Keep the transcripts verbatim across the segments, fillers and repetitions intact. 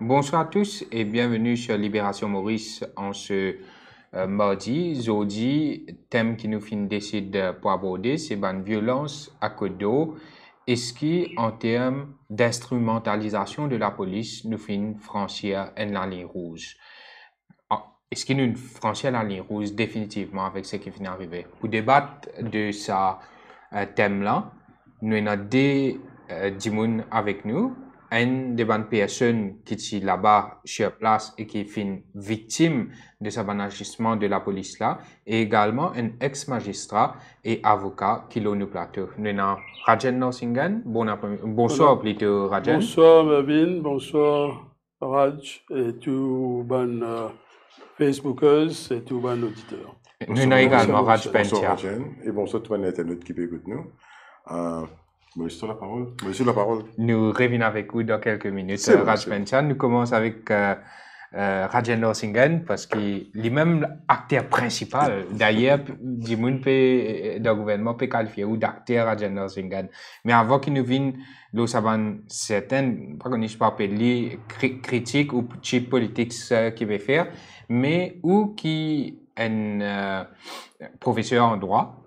Bonsoir à tous et bienvenue sur Libération Maurice en ce euh, mardi. Aujourd'hui, thème qui nous fin décide pour aborder, c'est la violence à Kodo. Est-ce qu'en termes d'instrumentalisation de la police, nous fin franchir la ligne rouge? Est-ce qu'il nous franchir la ligne rouge définitivement avec ce qui vient d'arriver? Pour débattre de ce euh, thème-là, nous avons deux euh, dimoun avec nous. Un des bonnes personnes qui est là-bas sur place et qui est victime de ce banagissement de la police là, et également un ex-magistrat et avocat qui l'ont nous plateau. Nous avons Rajan Narsingan. Bon bonsoir plutôt Rajan. Bonsoir Mervyn, bonsoir Raj et tous les uh, Facebookers et tous les auditeurs. Nous avons également Raj Pentia. Bonsoir Rajan et bonsoir tous les internautes qui écoutent nous. Uh, Monsieur la parole. Monsieur la parole. Nous revenons avec vous dans quelques minutes, Raj Pentia. Nous commençons avec euh, euh, Rajan Narsingan parce qu'il est même acteur principal. D'ailleurs, du monde peut, le gouvernement peut qualifier ou d'acteur Rajan Narsingan. Mais avant qu'il nous vienne, nous savons certaines, pas qu'on ne pas appeler critiques ou cheap politics euh, qu'il veut faire, mais ou qui est un euh, professeur en droit.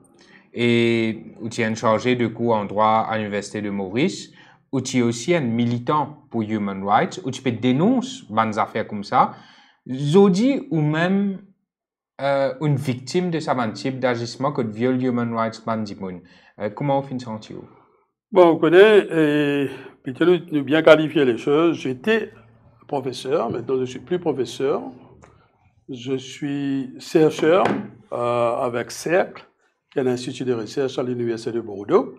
Et tu es un chargé de cours en droit à l'Université de Maurice, où tu es aussi un militant pour Human Rights, où tu peux dénoncer des affaires comme ça, Zodi ou même euh, une victime de ce type d'agissement que viole Human Rights Bandimoun. Euh, comment vous sentez-vous? Bon, on connaît, et puis nous bien qualifier les choses. J'étais professeur, maintenant je ne suis plus professeur. Je suis chercheur euh, avec Cercle, qui est un institut de recherche à l'Université de Bordeaux.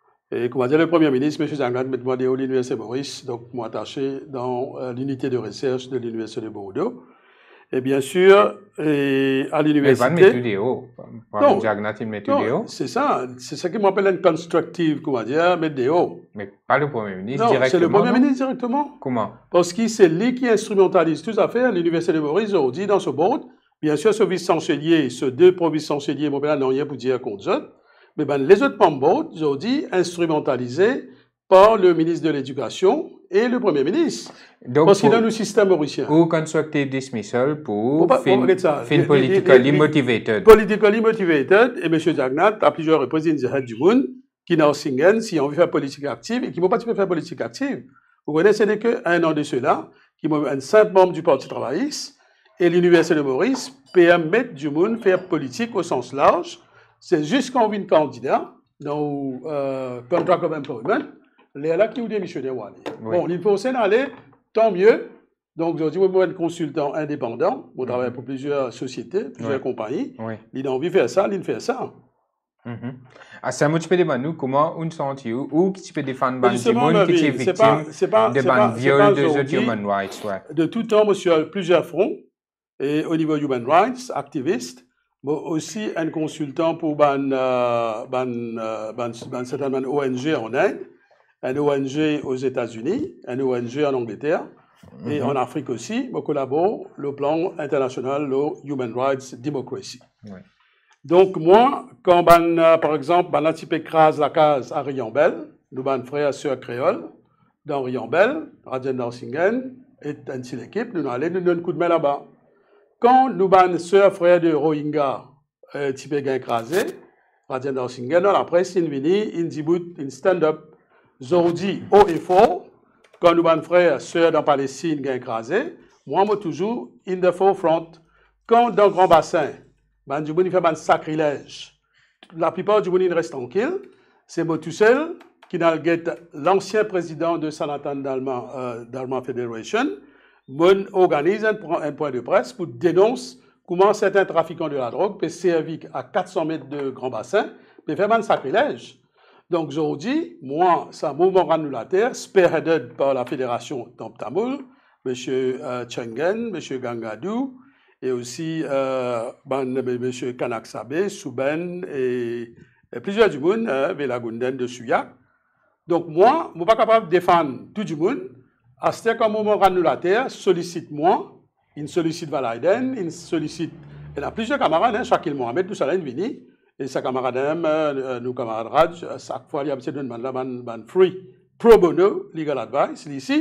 Et comme a dit le Premier ministre, M. Zanglade m'a demandé à l'Université de Maurice, donc moi attaché dans euh, l'unité de recherche de l'Université de Bordeaux. Et bien sûr, et à l'université... Mais pas de méthode, pas Zanglade une méthode. C'est ça, c'est ça qui m'appelle une constructive, comment dire, méthode. Mais pas le Premier ministre non, directement. C'est le Premier non? ministre directement. Comment? Parce que c'est lui qui instrumentalise tout à fait à l'Université de Maurice aujourd'hui dans ce board. Bien sûr, ce vice-chancelier, ce deux vice-chanceliers, mon père n'a rien pour dire contre eux. Mais ben, les autres membres, aujourd'hui, instrumentalisés par le ministre de l'Éducation et le Premier ministre. Donc, parce qu'il a le système mauricien. Ou constructive dismissal pour fin politically motivated. Politically motivated, et M. Zagnat a plusieurs reprises dit du monde qui n'a pas si on veut faire politique active et qui ne peut pas faire politique active. Vous connaissez, ce n'est qu'un an de cela, qui est un simple membre du Parti travailliste. Et l'Université de Maurice peut mettre du monde faire politique au sens large. C'est juste quand on vient candidat dans le euh, contract of employment, les là qui ont démissionné. Oui. Bon, il faut aussi aller, tant mieux. Donc, aujourd'hui, moi, je suis un consultant indépendant. Je travaille pour plusieurs sociétés, plusieurs oui. compagnies. Oui. Il a envie de faire ça, il fait ça. Mm-hmm. Ah, ça, moi, tu peux demander comment on sent ou qui tu peux défendre le monde qui est victime de viol de human rights. Ouais. De tout temps, moi, sur plusieurs fronts. Et au niveau human rights, activiste, mais aussi un consultant pour ban, euh, ban, euh, ban, ban, ban O N G en Inde, un O N G aux États-Unis, un O N G en Angleterre, mm-hmm. et en Afrique aussi, je collabore le plan international, le Human Rights Democracy. Oui. Donc moi, quand ban, euh, par exemple, ban type écrase la case à Riambel, nous ban frère sœur créole, dans Riambel, Rajan Narsingan, et ainsi l'équipe, nous allons nous donner un coup de main là-bas. Quand nous ban sœur frère de Rohingya euh, type gain écrasé, Rajan Narsingan dans la presse il vini, il dit in stand up, Zordi haut et fort. Quand nous ban frère sœur dans Palestine gain écrasé, moi moi toujours in the forefront. Quand dans grand bassin, ban du bon il fait ban sacrilège. La plupart du monde reste tranquille. C'est moi tout seul qui n'a l'ancien président de Sanatan d'Allemand euh, d'Allemand Federation. Mon organise un, un point de presse pour dénoncer comment certains trafiquants de la drogue peuvent servir à quatre cents mètres de grand bassin, mais faire un sacrilège. Donc aujourd'hui, moi, c'est un mouvement annulateur, spearheaded par la fédération Tamtamoul, M. Euh, Chengen, M. Gangadou, et aussi euh, ben, M. Kanaksabe, Souben et, et plusieurs du monde, hein, Velagunden de Suyak. Donc moi, je ne suis pas capable de défendre tout le monde. À ce qu'un moment annulateur sollicite moi, il sollicite Valaiden, il sollicite. Il y a plusieurs camarades, hein, Shakil Mohamed, tout ça là, il vient. Et sa camarade, euh, nos camarades Raj, chaque fois, il y a besoin de demander la free pro bono legal advice ici.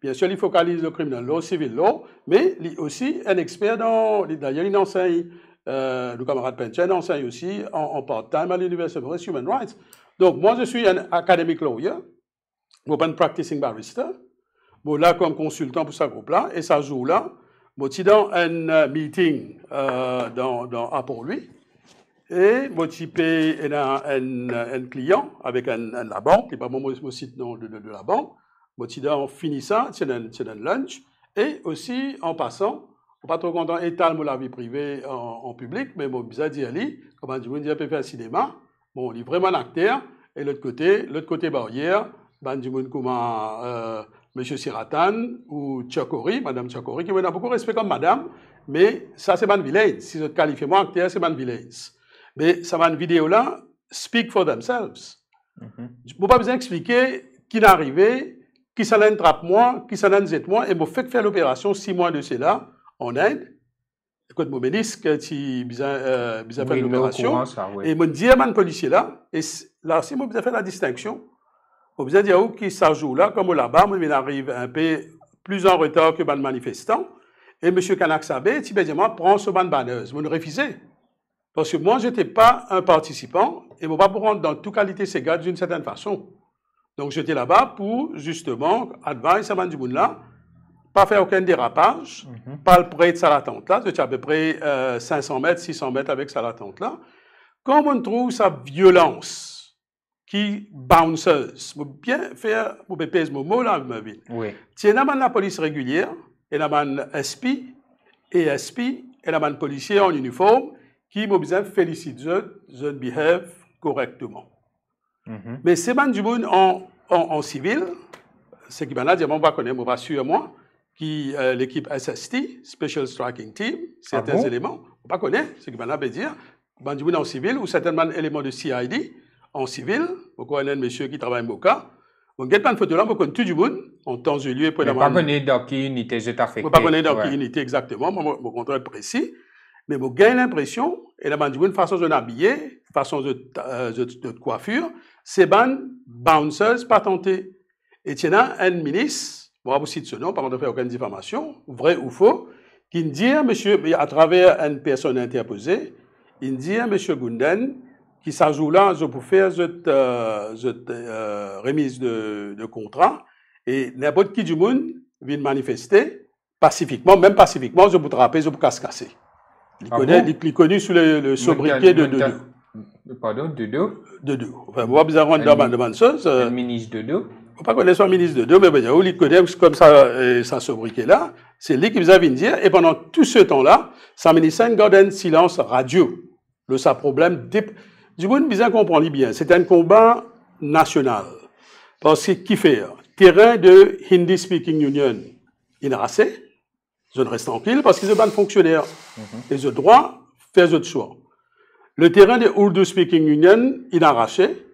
Bien sûr, il focalise le criminal law, civil law, mais il est aussi un expert dans, d'ailleurs, il enseigne, euh, le camarade Penchen enseigne aussi en, en part-time à l'Université of Human Rights. Donc, moi, je suis un academic lawyer, je suis un practicing barrister, je suis là comme consultant pour ce groupe-là, et ça joue là, je suis dans un meeting euh, dans, dans, à Port-Louis, et je suis un, un, un client avec un, un, la banque, et pas moi, je cite le nom de, de, de la banque. En finissant, c'est un, un lunch. Et aussi, en passant, je ne suis pas trop content d'étaler la vie privée en, en public, mais je suis dire, comme on dit, on peut faire un cinéma. Bon, on est vraiment un acteur. Et l'autre côté, l'autre côté barrière, on dit, comme euh, M. Siratan ou Tchakori, Mme Tchakori, qui m'a beaucoup respect comme madame, mais ça, c'est ma villain. Si je qualifie moi acteur, c'est ma villain. Mais ça, ma vidéo-là, speak for themselves. Mm-hmm. Je n'ai pas besoin d'expliquer qui est arrivé, qui s'en attrape moi, qui s'en zette moi, et m'a fait faire l'opération six mois de cela en Inde. Écoute, mon ministre, qui a fait l'opération, oui. Et m'a dit à mon policier là, et là aussi, m'a fait la distinction. M'a besoin de dire qui ça joue là, comme là-bas, il arrive un peu plus en retard que le manifestant, et M. Kanak Sabé, typiquement, prend ce ban banneuse. Vous me refusez. Parce que moi, je n'étais pas un participant, et je ne vais pas pour rendre dans toute qualité ces gars d'une certaine façon. Donc, j'étais là-bas pour, justement, advice à Mandjiboun-là, pas faire aucun dérapage, mm-hmm. pas le près de Salatante-là, j'étais à peu près euh, cinq cents mètres, six cents mètres avec Salatante-là. Comme on trouve sa violence qui bounces, pour bien faire, pour pèse mon mot là, ma vie. Oui. Tiens, là, la police régulière, et là, S P, et S P, et là, policier en uniforme, qui m'a besoin de féliciter, je behave correctement. Mm-hmm. Mais c'est Mandjiboun en, en, en civil, c'est qui m'a dit, on va connaître, on va suivre moi, qui euh, l'équipe S S T, Special Striking Team, certains ah bon? éléments, on va connaître, c'est qui m'a dit, Mandjiboun en civil, ou certainement éléments de C I D en civil, on connaît un monsieur qui travaille en Boca. On ne pas une photo là, on connaît tout du monde, en temps et lieu. On ne pas connaître dans quelle unité j'ai affecté. On ne pas connaître dans quelle unité exactement, mon contrôle précis. Mais je gagne l'impression, et la Mandjiboun, façon de habiller, façon de, euh, de, de coiffure, c'est ban bouncers patentés. Et tiens, un ministre, bon, vous citez ce nom, pas de faire aucune diffamation, vrai ou faux, qui dit à monsieur, à travers une personne interposée, il dit à monsieur Gunden, qui s'ajoute là, je peux faire cette, euh, cette euh, remise de, de contrat, et n'importe qui du monde vient manifester pacifiquement, même pacifiquement, je peux trapper, je peux casse-casser. Il, ah connaît, bon? il, il est connu sous le, le sobriquet de Dodo. Pardon, Dodo? Dodo. Enfin, moi, vous avez une demande chose. Le ministre Dodo? On ne pas connaître son ministre Dodo, mais ben, il connaît comme ça, euh, sa sobriquet-là. C'est lui qui vous a vu dire. Et pendant tout ce temps-là, sa ministre garde un silence radio. Le sa problème. Du monde, bien comprendre bien. C'est un combat national. Parce que qui fait? Terrain de Hindi Speaking Union, il est assez. Je reste tranquille parce qu'ils sont pas fonctionnaires. Mm-hmm. Et je dois faire ce choix. Le terrain de Urdu Speaking Union, il est arraché.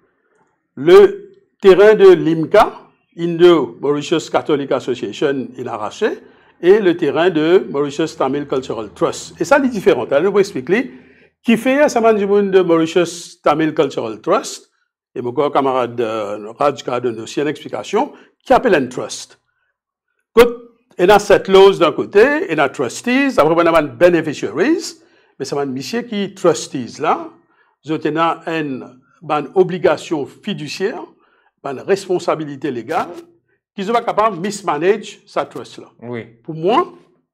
Le terrain de l'IMCA, Indo-Mauritius Catholic Association, il est arraché. Et le terrain de Mauritius Tamil Cultural Trust. Et ça, c'est différent. Alors, je vais expliquer. Qui fait ça, de Mauritius Tamil Cultural Trust, et mon camarade euh, Rajka donne aussi une explication, qui appelle un trust. Il y a cette clause d'un côté, il y a trustees, après, il y a beneficiaries, mais c'est un monsieur qui trustees là, ils ont une, une obligation fiduciaire, une responsabilité légale, qu'ils sont capables de mismanage sa trust là. Oui. Pour moi,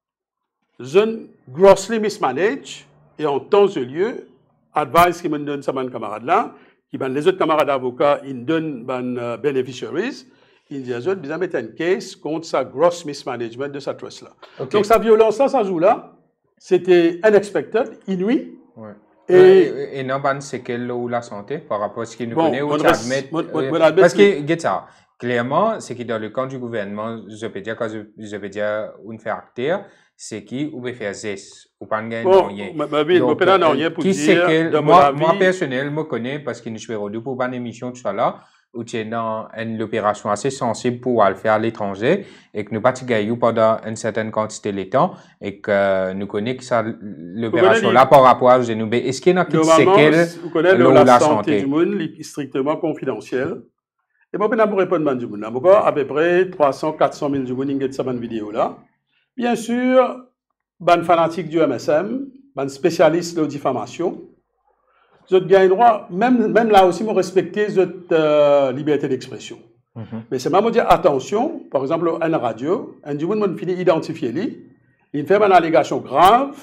je grossly mismanage, et en temps et lieu, advice qui me donne ça, mon camarade là, qui ben les autres camarades avocats, ils donnent ben uh, beneficiaries, ils disent autres, ils mettent un case contre sa gross mismanagement de sa trust là. Okay. Donc sa violence là, ça joue là, c'était unexpected, inouï. Ouais. Et, et, et non, ben c'est quelle ou la santé par rapport à ce qu'il nous bon, connaît ou tu admets, euh, parce que, get ça, clairement, c'est que dans le camp du gouvernement, je peux dire, quand je, je peux dire, on fait acter, c'est qui ou peut faire zes ou pas gagner bon, rien. Ma vie, je peux pas rien pour qui dire. Que, moi, moi personnel, me connais parce que nous sommes deux pour une émission tout ça là où tu es dans une opération assez sensible pour le faire à l'étranger et que nous pas gagner pendant une certaine quantité de temps et que nous connaissons que ça l'opération là par rapport à nous. Est-ce qu'il y a une séquelle de la santé du monde strictement confidentielle Et moi, je vais répondre à du monde. À peu près trois cents à quatre cent mille du monde qui ont cette vidéo là. Bien sûr, ban fanatique du M S M, ban spécialiste de diffamation. Je gagne droit, même, même là aussi, je respecter cette euh, liberté d'expression. Mm-hmm. Mais c'est même dire attention, par exemple, une radio, un du monde finit identifier lui, il fait une allégation grave,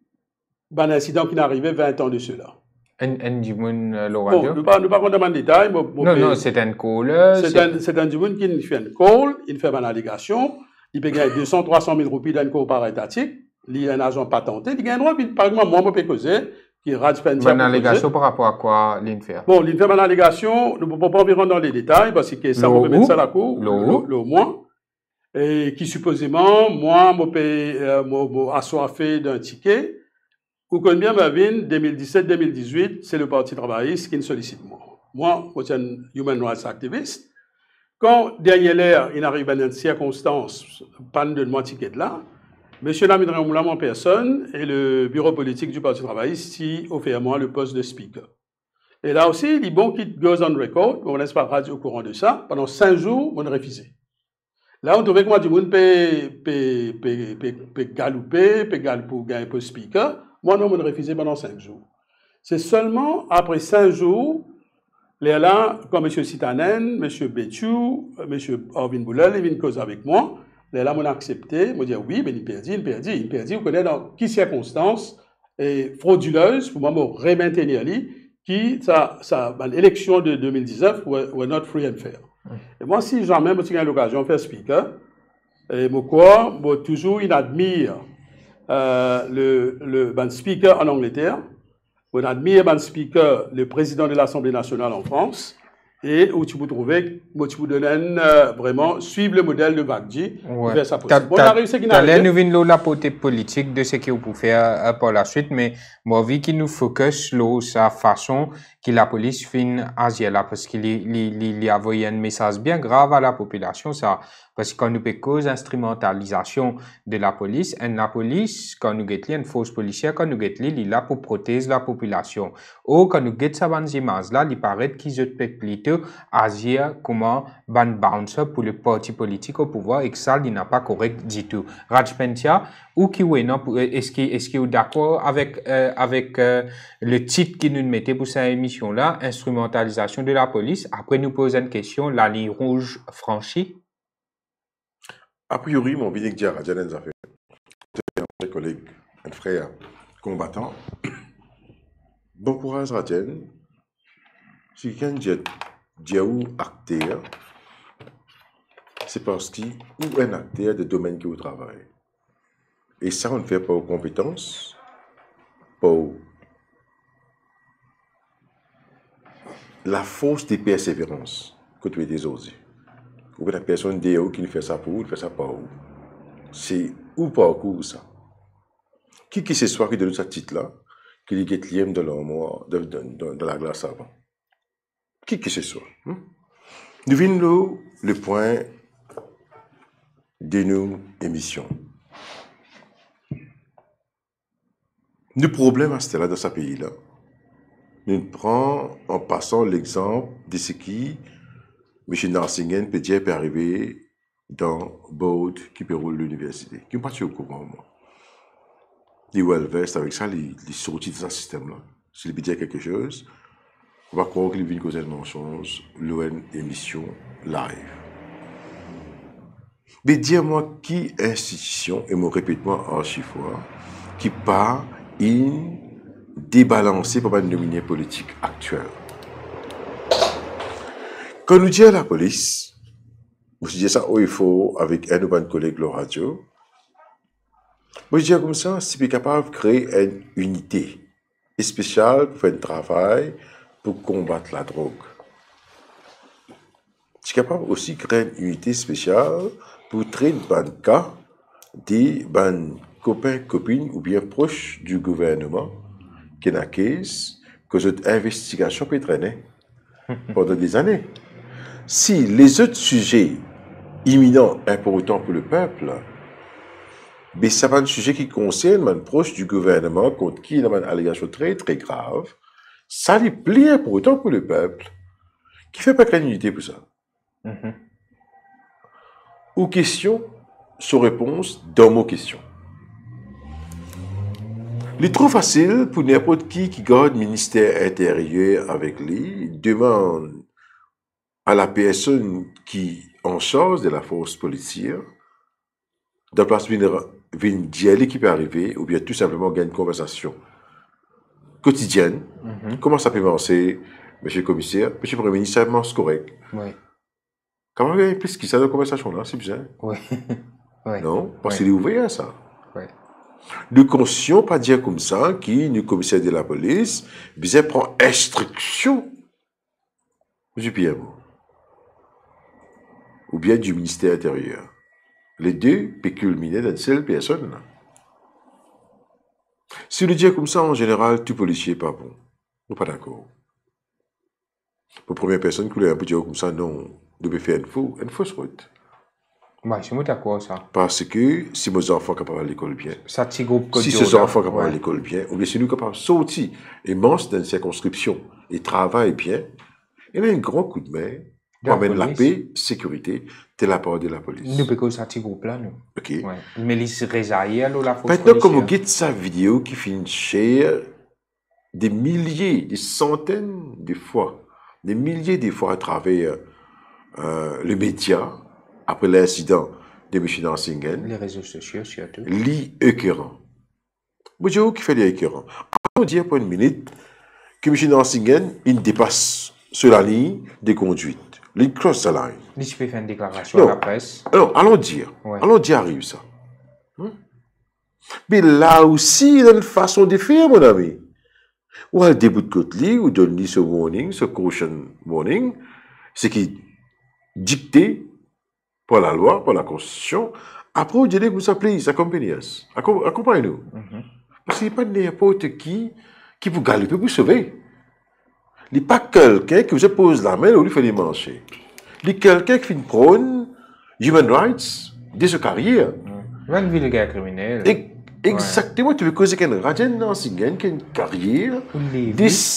un incident qui n'est arrivé vingt ans de cela. Un, un du monde, le radio? Bon, nous ne parlons pas dans le détail. Non, non, c'est un call. C'est un, un du monde qui fait un call, il fait une allégation, il peut gagner deux cents à trois cent mille roupies d'un call par étatique, il est un agent patenté, il gagne droit, par exemple, moi, je peux causer, qui est Raj Pentia. Une allégation par rapport à quoi l'Infer? Bon, l'Infer, une allégation, nous ne pouvons pas environ dans les détails, parce que ça, on peut mettre ça à la cour, le moins, et qui supposément, moi, je peux euh, assoiffé d'un ticket, ou qu'on bien ma vie, deux mille dix-sept deux mille dix-huit, c'est le Parti travailliste qui me sollicite moi. Moi, je suis un human rights activist. Quand, dernière l'heure, il arrive à une circonstance, panne de mon ticket là, M. Lamine Ramoula, en personne, et le bureau politique du Parti travailliste, qui offre à moi le poste de speaker. Et là aussi, il dit, bon, qui goes on record, on ne laisse pas radio au courant de ça, pendant cinq jours, on a refusé. Là, on trouvait que moi, du monde peut, peut, peut, peut, peut galouper, peut galouper pour gagner un speaker. Moi, non, on a refusé pendant cinq jours. C'est seulement après cinq jours, les là, comme M. Sitanen, M. Béchou, M. Orvin Boulel, ils viennent causer avec moi. Les là, on a accepté. Moi, je dis oui, mais il perdit, il perdit, il perdit. Vous connaissez dans quelles circonstances frauduleuses pour moi, me remaintenir lui, qui, ça, ça, l'élection de deux mille dix-neuf, were not free and fair. Et moi, si jamais je j'ai l'occasion de faire speaker, et moi, quoi, moi, toujours, il admire euh, le, le ben, speaker en Angleterre, on admire ben, speaker, le président de l'Assemblée nationale en France, et où tu peux trouver, où tu peux donner euh, vraiment, suivre le modèle de Bagdi, ouais. faire ça possible. Bon, on a réussi qu'il a nous vient la côté politique de ce qu'il peut faire euh, par la suite, mais moi, vu qu'il nous focus sur sa façon que la police fait agir là, parce qu'il y a envoyé un message bien grave à la population, ça, parce que quand nous peut cause instrumentalisation de la police, et la police, quand nous guettons une fausse policière, quand nous guettons, il est là pour protéger la population. Ou quand nous guettons ces images là, il paraît qu'ils peut plutôt agir comment ban bouncer pour le parti politique au pouvoir et que ça, il n'a pas correct du tout. Raj Pentia, ou qui est-ce qu'il est, est d'accord avec, euh, avec euh, le titre qu'il nous mettait pour cette émission-là, instrumentalisation de la police? Après, nous posons une question, la ligne rouge franchie? A priori, mon vie que Radjan a fait, un collègue, un frère combattant. Bon courage, Radjan. Si quelqu'un dit ou acteur, c'est parce qu'il ou un acteur de domaine qui au travail. Et ça, on ne fait pas aux compétences, pas aux... la force de persévérance que tu es désosé. Ou la personne D O qui fait ça pour vous, il fait ça pour vous. C'est ou pas ou ça. Qui que ce soit qui donne ce titre-là, qui est quatrième de l'armoire, de, de, de, de la glace avant. Qui que ce soit. Hein? Nous venons le point de nos émissions. Le problème à ce là dans ce pays-là, nous prenons en passant l'exemple de ce qui M. Narsingen peut dire peut arriver dans Bode qui peut rouler l'université. Qui n'est pas au courant, moi. Les Wellvest, avec ça, les, les sorties de ce système-là. S'il peut dire quelque chose, on va croire qu'il vient causer une chose, l'O N émission live. Mais dis-moi qui institution, et me répète-moi archi fois, qui part in débalancé par une dominée politique actuelle. Quand nous disons à la police, je dis ça au il faut avec un ou un collègue de la radio, je dis comme ça, si tu es capable de créer une unité spéciale pour faire un travail pour combattre la drogue. Tu es capable aussi de créer une unité spéciale pour traiter un cas des copains, copines ou bien proches du gouvernement qui n'a qu'est-ce que cette investigation peut traîner pendant des années. Si les autres sujets imminents, importants pour le peuple, mais ça va un sujet qui concerne un proche du gouvernement contre qui il y a une allégation très très grave, ça n'est plus important pour le peuple. Qui fait pas qu'une unité pour ça? Mhm. Ou question, sans réponse, dans mon question. Il est trop facile pour n'importe qui qui garde le ministère intérieur avec lui, demande à la personne qui est en charge de la force policière, de place venir dire l'équipe est arrivée, ou bien tout simplement gagner une conversation quotidienne. Mhm. Comment ça peut marcher, monsieur le commissaire, monsieur le premier ministre, ça c'est correct. Oui. Comment il y a plus qui ça dans la conversation là, c'est bien. Oui. Oui. Non, parce Oui. qu'il est ouvert à ça. Oui. Nous conscients pas dire comme ça, qui, nous commissaire de la police, bien prend instruction du P M O ou bien du ministère intérieur. Les deux peuvent culminer dans une seule personne. Si nous disons comme ça, en général, tout policier n'est pas bon. Nous pas d'accord. Pour la première personne qui peut dire comme ça, non, nous devons faire une fausse, une fausse route. Oui, je suis d'accord ça. Parce que si mes enfants sont capables à l'école bien, Ça, petit groupe si ces enfants sont capables à l'école bien, ou bien si nous sommes capables de sortir et manger dans une circonscription et travailler bien, il y a un grand coup de main pour amener la paix, sécurité, de la part de la police. Nous pouvons ça petit groupe là, nous. Ok. Ouais. Mais les résaillés, la force Maintenant, comme vous guette sa vidéo qui finit cher des milliers, des centaines de fois, des milliers de fois à travers euh, les médias, après l'incident de M. Nansingen, les réseaux sociaux surtout. Li écœurant. Moi, je qui fait les écœurants. On dit pour une minute que M. Nansingen, il dépasse sur la ligne de conduite. Il cross the line. Il peut faire une déclaration non. à la presse. Alors, allons dire. Ouais. Allons dire arrive ça. Hein? Mais là aussi, il y a une façon de faire, mon ami. Ou elle débute de côté, ou donne ce warning, ce caution warning, ce qui est dicté par la loi, par la Constitution. Après, vous dites que vous appelez, accompagnez-nous. Accompagnez-nous. Mm-hmm. Parce qu'il n'y a pas n'importe qui qui vous galoper pour sauver. Il n'y a pas quelqu'un qui vous pose la main ou lui fait les mancher. Il y a quelqu'un qui fait une prône human rights de sa carrière. Il y a une ville de guerre criminelle. Et, exactement, ouais. Tu veux causer qu'un Rajan Nansingen qui a une carrière des,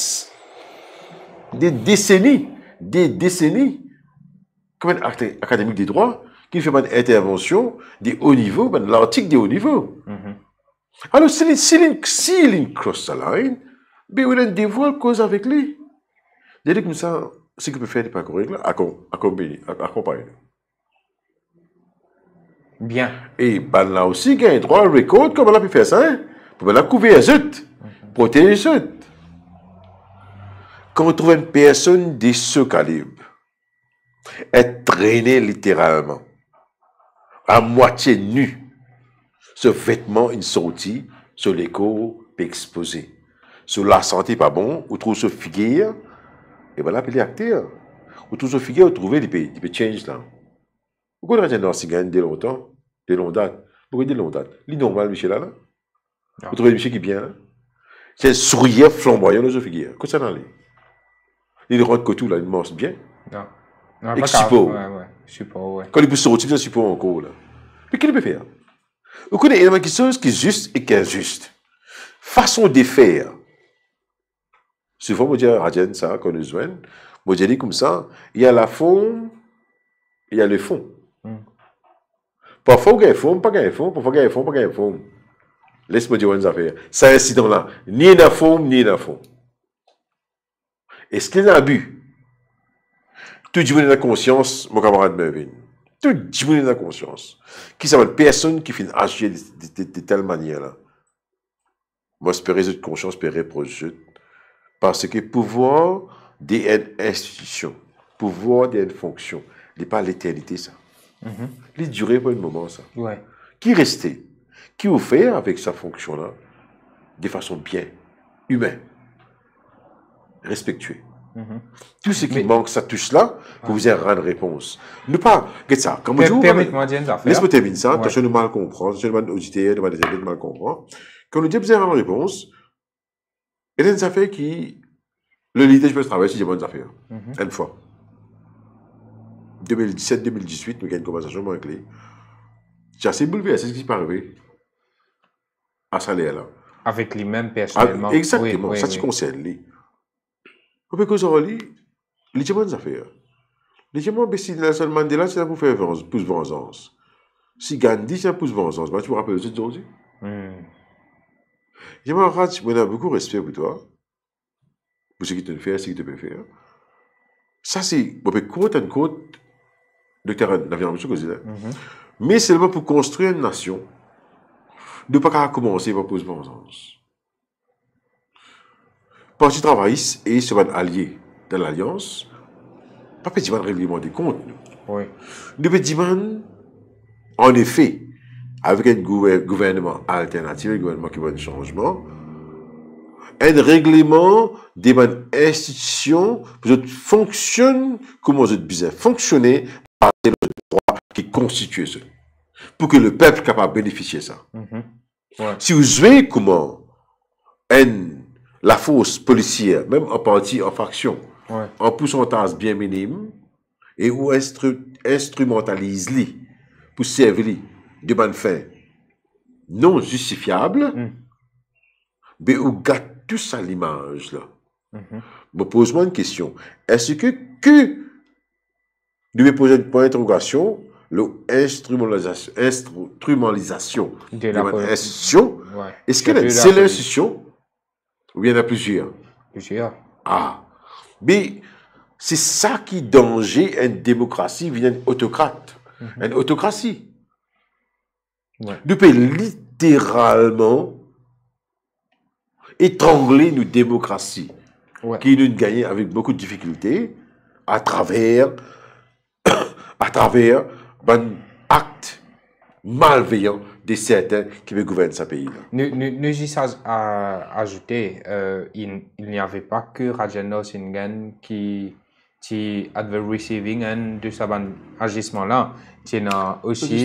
des décennies, des décennies, comme un académique des droits, qui fait une intervention des hauts niveaux, ben, l'article des hauts niveaux. Mm-hmm. Alors, s'il si, si, cross the line, ben, on dévoile cause avec lui. Je dis comme ça, ce qu'il peut faire n'est pas correct, accompagner. Bien. Et ben, là aussi, il y a un droit à record, comme on a pu faire ça, hein? Pour la couvrir les autres, protéger les autres. Quand on trouve une personne de ce calibre, est traînée littéralement, à moitié nue, ce vêtement, une sortie, sur les corps exposé. Sur la santé pas bon, ou trouve ce figure, et voilà, puis les acteurs. Ou trouve ce figure, ou trouver des pays, des pays change là. Pourquoi on a un Nansingen dès longtemps, dès longue date? Pourquoi dès longue date? Il est normal, Michel, là, là? Vous trouvez Michel qui est bien, là? C'est un sourire flamboyant, ce figure. Qu'est-ce que ça dans lui? Il rentre que tout, là, il mange bien. Non. Non, et support. Ouais, ouais. Support, ouais. Quand il peut sortir, c'est un support encore, là. Mais qu'est-ce qu'il peut faire? Vous connaissez quelque chose qui est juste et qui est injuste. Façon de faire. Souvent, on dit à Radjen, ça, qu'on nous joigne, on dit comme ça, il y a la forme, il y a le fond. Mm. Parfois, il y a la forme, pas il y a la forme, parfois, il y a la forme, pas il y a la forme. Laisse-moi dire une affaire. Ça, incident-là, ni la forme, ni la forme. Est-ce qu'il y a un abus? Tout le monde a la conscience, mon camarade Mervyn. Tout le monde a la conscience. Qui s'appelle personne qui finit agir de, de, de, de telle manière-là. Moi, j'espère cette conscience, j'espère proche. Parce que pouvoir d'une institution, pouvoir d'une fonction, n'est pas l'éternité, ça. Mm-hmm. Il durait pour un moment, ça. Ouais. Qui restait? Qui vous fait avec sa fonction-là de façon bien, humaine, respectueuse. Mm-hmm. Tout ce qui Mais... manque, ça touche là, pour ouais. vous avoir une réponse. Ne pas, regarde ça, comme je vous permettez-moi dire une affaire. Laisse-moi terminer ça, attention de mal comprendre, attention de mal auditer, de mal déterminer, de mal comprendre. Quand nous disons vous avez une réponse, il y a des affaires qui, le leader peut travailler sur des bonnes affaires. Mm-hmm. Une fois. deux mille dix-sept deux mille dix-huit, nous avons une conversation avec lui. J'ai assez bouleversé ce qui peut arriver à salaire là. Avec les mêmes personnellement. Ah, exactement, oui, ça oui, te oui. concerne lui. Parce que ça, lui, il y a des bonnes affaires. Légèrement, mais si Nelson Mandela, c'est pour faire plus vengeance. Si Gandhi, c'est pour vengeance. Tu me rappelles aujourd'hui? Légèrement, Raj, on a beaucoup de respect pour toi. Pour ce que tu fais, ce que tu peux faire. Ça, c'est, on peut quote and quote, docteur Navian Moussou, mais seulement pour construire une nation. Ne pas commencer par poser vengeance. Parti travailliste et ce allié dans l'alliance, pas petit règlement des comptes. Oui. Nous petit en effet, avec un gouvernement alternatif, un gouvernement qui va un changement, un règlement des institutions qui fonctionnent comme je disais, fonctionner par le droit qui constitue ça, pour que le peuple soit capable de bénéficier de ça. Mm-hmm. Ouais. Si vous voyez comment un, la force policière, même en partie en faction, ouais. en pourcentage bien minime, et où instru instrumentalise-les pour servir de bonne fin non justifiable, mm. mais où gâte tout ça l'image là. Mm-hmm. Me pose-moi une question. Est-ce que, que nous me poser une point d'interrogation, l'instrumentalisation instrumentalisation de l'institution, ouais. Est-ce que c'est l'institution ou bien il y en a plusieurs? Plusieurs. Ah. Mais c'est ça qui est danger une démocratie via une autocrate. Mm-hmm. Une autocratie. Ouais. Nous pouvons littéralement étrangler nos démocraties ouais. qui nous gagnent avec beaucoup de difficultés à travers à travers un acte malveillant de certains qui veulent gouverner ce pays-là. Nous, nous, nous juste à ajouter, euh, il, il n'y avait pas que Rajendra Singh qui, qui avait receiving un de ce agissement-là. Il y a aussi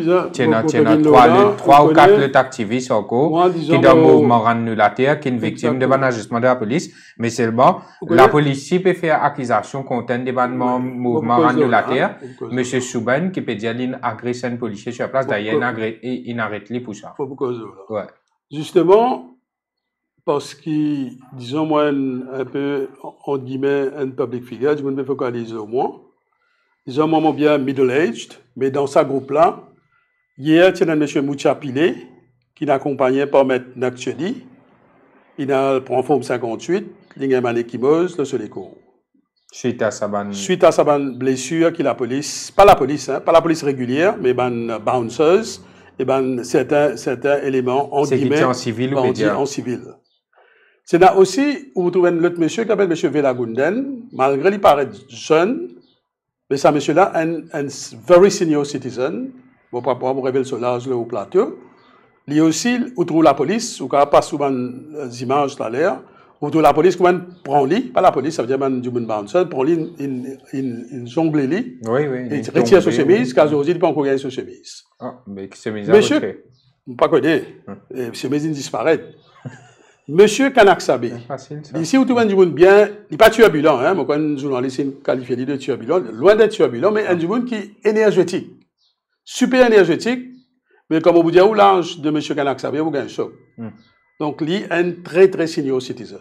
trois ou quatre activistes encore qui dans le mouvement Rannulateur, qui sont victimes de l'agissement de la police. Mais seulement, la police peut faire accusation contre un débat mouvement Rannulateur. Monsieur Souben qui peut dire qu'il agresse un policier sur la place, d'ailleurs, il arrête lui pour ça. Ouais. Justement, parce que, disons, moi, un peu, en guillemets, un public figure, je me focalise au moins. Disons, moi, bien middle-aged, mais dans ce groupe-là, hier, il y a un monsieur Moucha Pile, qui l'accompagnait par M. Nakchedi. Il a pris en forme cinquante-huit, il y a un échymose, le Soleco. Suite à sa ban... Suite à sa blessure, qui la police, pas la police, hein, pas la police régulière, mais ban bouncers, et ben certains, certains éléments en guillemets, en civil ou en civil. C'est là aussi où vous trouvez l'autre monsieur qui s'appelle monsieur Velagunden, malgré qu'il paraît jeune, mais ça monsieur-là, un, un very senior citizen, bon, pour pouvoir vous révéler sur l'âge au plateau. Il y a aussi, où trouve la police, ou quand pas souvent les images tout à l'heure, où trouve la police, comment prend lui, pas la police, ça veut dire man du monde bouncer, prend lui, une, une, une jongle lui, oui, oui, et retire sa chemise, car aujourd'hui, il ne peut pas encore gagner sa chemise. Ah, mais qui chemise à monsieur, pas connu, sa chemise disparaît. Monsieur Kanaksabe, ici où tout le monde dit bien, il n'est pas turbulent, hein, moi quand un journaliste qualifié de turbulent, loin d'être turbulent, mais un monde qui est énergétique, super énergétique, mais comme on vous dit, où l'âge de monsieur Kanaksabe, vous gagnez un choc. Mm. Donc, lui, un très très senior citizen.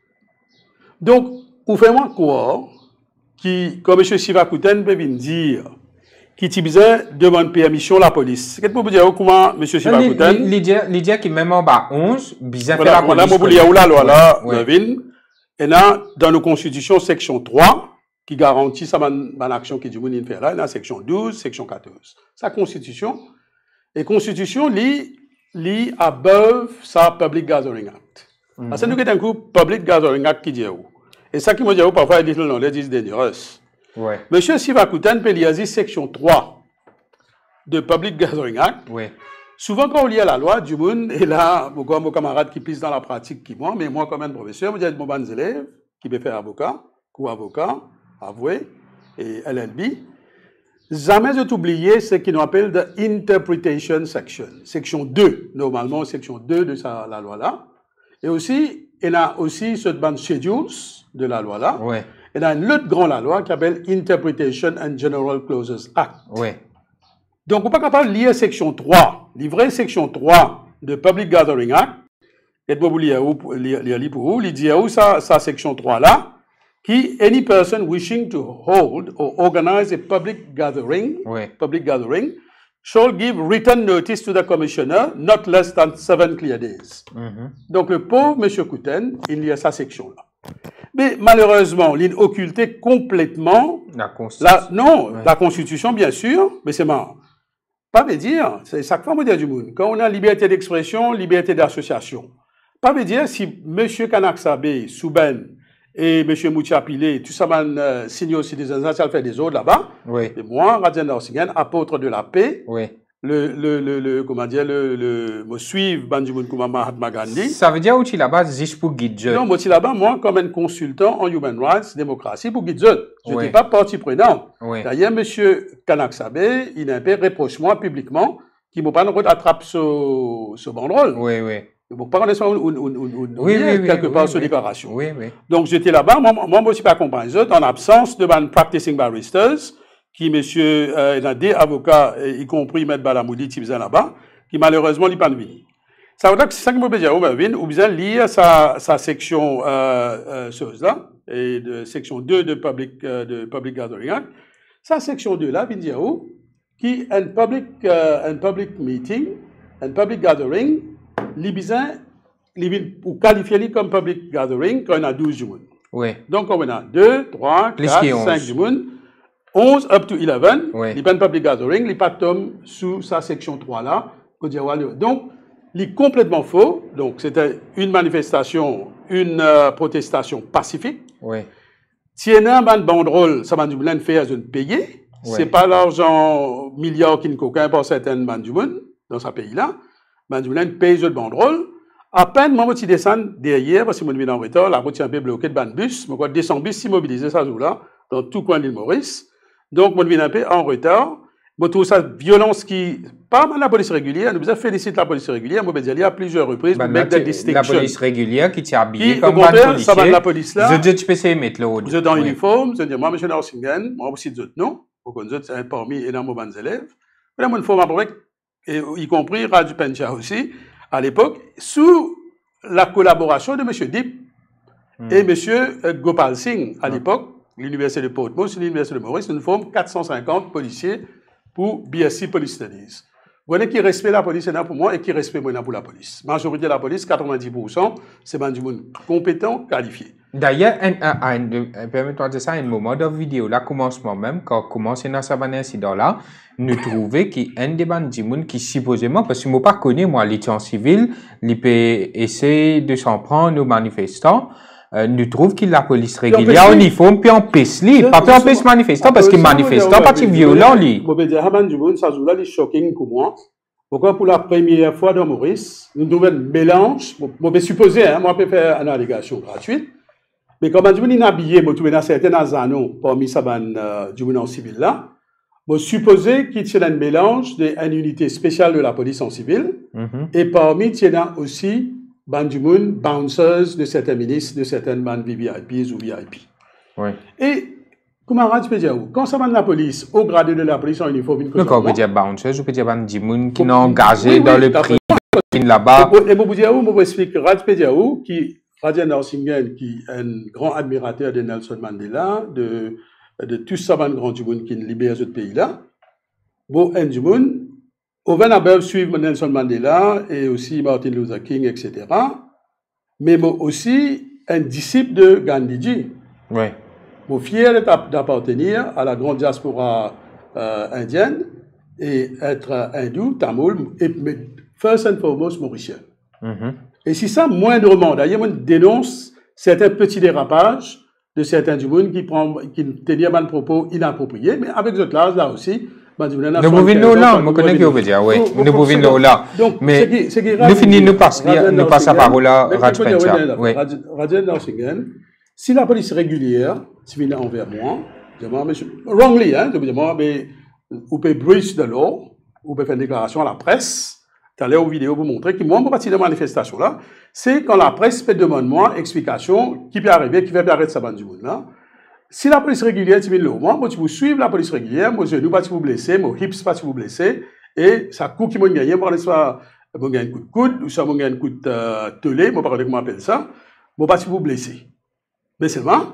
Donc, vous faites-moi croire, qui, comme monsieur Sivakouten peut venir dire, qui a besoin de demander permission à la police. Qu'est-ce que vous dire comment M. Sivakouten... Lydia qui même en bas onze, bizarre fait la police. Voilà, vous dire où la loi là, et là, dans nos constitutions, section trois, qui garantit ça, ma action qui dit vous faire là, la section douze, section quatorze. Sa constitution, et constitution, lit, lit above sa Public Gathering Act. Parce que nous avons un coup Public Gathering Act qui dit où. Et ça qui me dit où, parfois, ils disent non, ils disent dangerous. Ouais. Monsieur Sivakouten peut lire section trois de Public Gathering Act. Ouais. Souvent, quand on lit la loi, du monde, et là, beaucoup de camarades qui pissent dans la pratique qui moi, mais moi, comme un professeur, je dis mon bon élève qui peut faire avocat, ou avocat, avoué, et L L B. Jamais de t'oublier ce qu'on appelle the interpretation section. Section deux, normalement, section deux de sa, la loi là. Et aussi, il y a aussi ce band schedules de la loi là. Ouais. Il y a une autre grande loi qui s'appelle Interpretation and General Clauses Act. Ouais. Donc, on n'est pas capable de lire section trois, livrer section trois de Public Gathering Act. Et vous lire pour vous, il dit où ça, ça section trois là, qui any person wishing to hold or organize a public gathering, Oui. public gathering, shall give written notice to the commissioner not less than seven clear days. Mhm. Donc le pauvre M. Kouten, il y a sa section-là. Mais malheureusement, il a occulté complètement La Constitution. la, non, Ouais. la Constitution, bien sûr, mais c'est marrant. Pas me dire, c'est chaque fois, on dit du monde, quand on a liberté d'expression, liberté d'association, pas me dire si M. Kanaksabe, Souben et M. Mouchapile, tout ça, man, euh, senior citizen, ça fait des autres là-bas, Oui. et moi, Radjen Orsingen, apôtre de la paix, Oui. le, le, le, le, comment dire, le, le, me suivre Banjimoun Kouma Mahatma Gandhi. Ça veut dire aussi là-bas, juste pour guider. Non, moi, aussi là-bas, moi, comme un consultant en human rights, démocratie, pour guider. Je n'étais Oui. pas partie prenante. Oui. D'ailleurs, M. Kanaksabe, il a un peu reproché moi publiquement qu'il ne m'a pas attrapé ce, ce banderole. Oui, oui. Il ne m'a pas connaître une, une, une, une, Oui, oui, oui, quelque oui, part oui, sur oui. déclaration. Oui, oui. Donc, j'étais là-bas. Moi, moi, moi aussi, pas compris les autres, en absence de ban practicing barristers, qui, monsieur, euh, il y a des avocats, y compris M. Balamoudi, qui faisaient là-bas, qui malheureusement, n'est pas venu. Ça veut dire que c'est ça que je veux dire, ou bien lire sa, sa section, euh, euh, chose là, et de section deux de Public, euh, de Public Gathering Act. Sa section deux là, vient dire où, qui, un public, euh, un public meeting, un public gathering, les besoin, ou qualifier comme public gathering quand on a douze jours. Oui. Donc, on a deux, trois, Plus quatre, que onze. cinq jours. onze up to eleven, Oui. les pas public gathering, les pas tombent sous sa section trois là. Donc, il complètement faux. Donc, c'était une manifestation, une euh, protestation pacifique. Oui. Tiena ban banderole, ça m'a du monde fait à une payer. Ouais. C'est pas l'argent milliard qui ne coquin pour certaines ban du monde dans ce pays-là. Ban du monde paye une banderole. À peine, moi, je descends derrière, parce que je suis en retard, la route est un peu bloquée de ban bus. Je descends bus immobilisé ça jour-là, dans tout coin de l'île Maurice. Donc, je suis un peu en retard. Je trouve ça violence qui, pas mal la police régulière, nous avons félicité la police régulière, moi, je dire, à plusieurs reprises, Ben, pour mettre là, des tu- la distinctions. police régulière qui t'est habillée Qui, comme au un contraire, policier. ça va de la police là. Je dis, tu peux essayer de mettre l'autre. Vous êtes en Oui. uniforme, je dis, moi, M. Narsingen, moi aussi, d'autres non. Vous connaissez, c'est parmi énormément d'élèves. Là, moi, une fois, avec, et, y compris Radio Pencha aussi, à l'époque, sous la collaboration de M. Dip Hmm. et M. Gopal Singh, à l'époque, l'Université de Portsmouth, l'Université de Maurice, nous formons quatre cent cinquante policiers pour B S C Police Studies. Vous voyez qui respecte la police pour moi et qui respecte moi pour la police. Majorité de la police, quatre-vingt-dix pour cent, c'est du monde compétent, qualifié. D'ailleurs, un- un- un- un- permets-moi de dire ça, un moment de vidéo, là, commencement même, quand commencé dans ce incident-là, nous trouvons qu'un des bandits qui supposément, parce que moi pas connu, moi, l'état en civil, il peut essayer de s'en prendre aux manifestants, euh, nous trouvons que la police régulière en uniforme, puis en pisse, lui, pas puis en pisse manifestant, parce que manifestant, pas si violent, lui. Je veux dire, Haman du monde, ça joue là, c'est shocking pour moi. Pourquoi pour la première fois dans Maurice, nous devons un mélange, je vais supposer, hein, moi, je peux faire une allégation gratuite, mais quand je dis habillé, je trouve dans certaines années, parmi ça, du monde en civil là, je supposer qu'il y a un mélange d'une unité spéciale de la police en civil, Mhm. et parmi, il y a aussi ban du monde, bouncers de certains ministres, de certaines bandes V V I Ps ou V I P. Oui. Et, comment tu peux dire, quand ça va de la police, au grade de la police en uniforme, Donc, on peut dire bouncers, on peut dire bandits qui Oui, sont engagés oui, dans le d'après- prix là-bas. Et pour vous dire, je vous explique, Raj Pediaou, qui, Radjen Orsingen, qui est un grand admirateur de Nelson Mandela, de, de tout ça, un grand du monde qui libère ce pays-là. Bon, un du monde, au Venabel suivre Nelson Mandela et aussi Martin Luther King, et cetera. Mais moi aussi, un disciple de Gandhiji. Oui. Moi, fier d'ap- d'appartenir à la grande diaspora euh, indienne et être hindou, tamoul, et mais first and foremost mauricien. Mhm. Et si ça, moindrement, d'ailleurs, on dénonce certains petits dérapages de certains du monde qui prend, qui tenaient un propos inappropriés, mais avec ce classe là aussi, ben, du monde, Nous pouvons nous là, je connais qui veut dire, oui. Nous pouvons nous là. Donc, Mais ce qui- ce qui est nous finissons, nous passons Radjen nous passe la Orsingen, parole à mais Raj écoutez, Pencha. Radjen- Oui. Radjen- Radjen Orsingen, si la police régulière, si vient envers moi, je dis, moi, monsieur, wrongly, hein, je veux dire, moi, mais, vous pouvez breach the law, vous pouvez faire une déclaration à la presse, tu allais aux vidéos pour montrer que moi, mon parti de manifestation là, c'est quand la presse peut demander moi explication qui peut arriver, qui va arrêter sa bande du monde là. Si la police régulière, tu viens là, moi, moi, tu vous suivre la police régulière, moi, je ne pas vous blesser, mon hips pas vous blesser, et ça coûte qui m'a gagné, moi, soit, moi, gagne un coup de coude, ou soit, moi, gagne un coup de euh, telé, moi, par exemple, comment on appelle ça, moi, pas vous blesser. Mais seulement,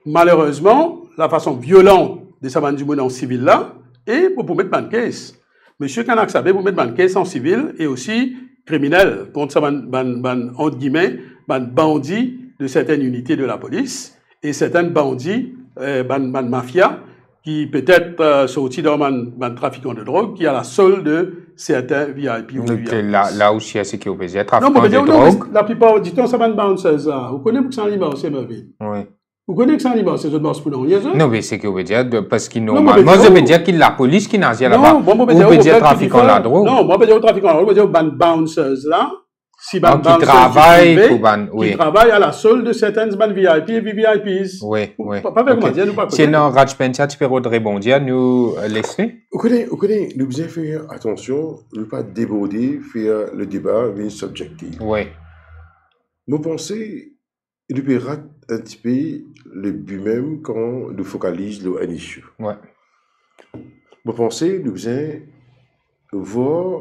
malheureusement, la façon violente de sa bande du monde en civil là, et pour, pour mettre ban case. Monsieur Kanak Sabé, pour mettre ban case en civil, et aussi criminel, contre sa ban, ban, ban, entre guillemets, ban bandits de certaines unités de la police, et certains bandits, euh, ban, ban mafia, qui peut-être euh, sortis dans un trafiquant de drogue, qui a la solde de certains V I P. Donc là, là aussi, c'est qui est obligé de trafiquant non, mais de non, drogue. La plupart du temps, ça va bouncers là. Vous connaissez que c'est un libre, c'est ma vie. Oui. Vous connaissez que c'est un libre, c'est autres pour non, non, mais c'est qui veut dire, parce qu'il normalement, je veux dire qu'il la police qui n'a rien là-bas. Non, moi, je veux dire trafiquant de drogue. Non, moi, je veux dire trafiquant de drogue, je veux dire bouncers là. Si ban qui travaille pour ban, oui. Qui travaille à la solde de certaines ban V I P et V I Ps. Oui, oui. Pas avec moi, dire nous pas. Sinon, Rajpentia, tu peux rebondir, nous laisser. Vous connaissez, vous connaissez, nous devons faire attention, ne pas déborder, faire le débat une subjective. Oui. Nous pensons, nous devons rater un petit peu le but même quand nous focalisons sur un issue. Oui. Nous pensons, nous devons voir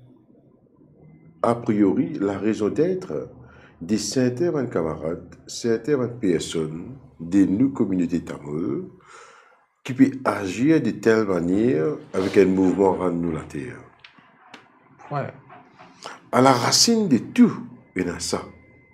a priori, la raison d'être de certains camarades, certaines personnes de nos communautés tamoules qui peuvent agir de telle manière avec un mouvement rendre nous la terre. Ouais. À la racine de tout, il y a ça.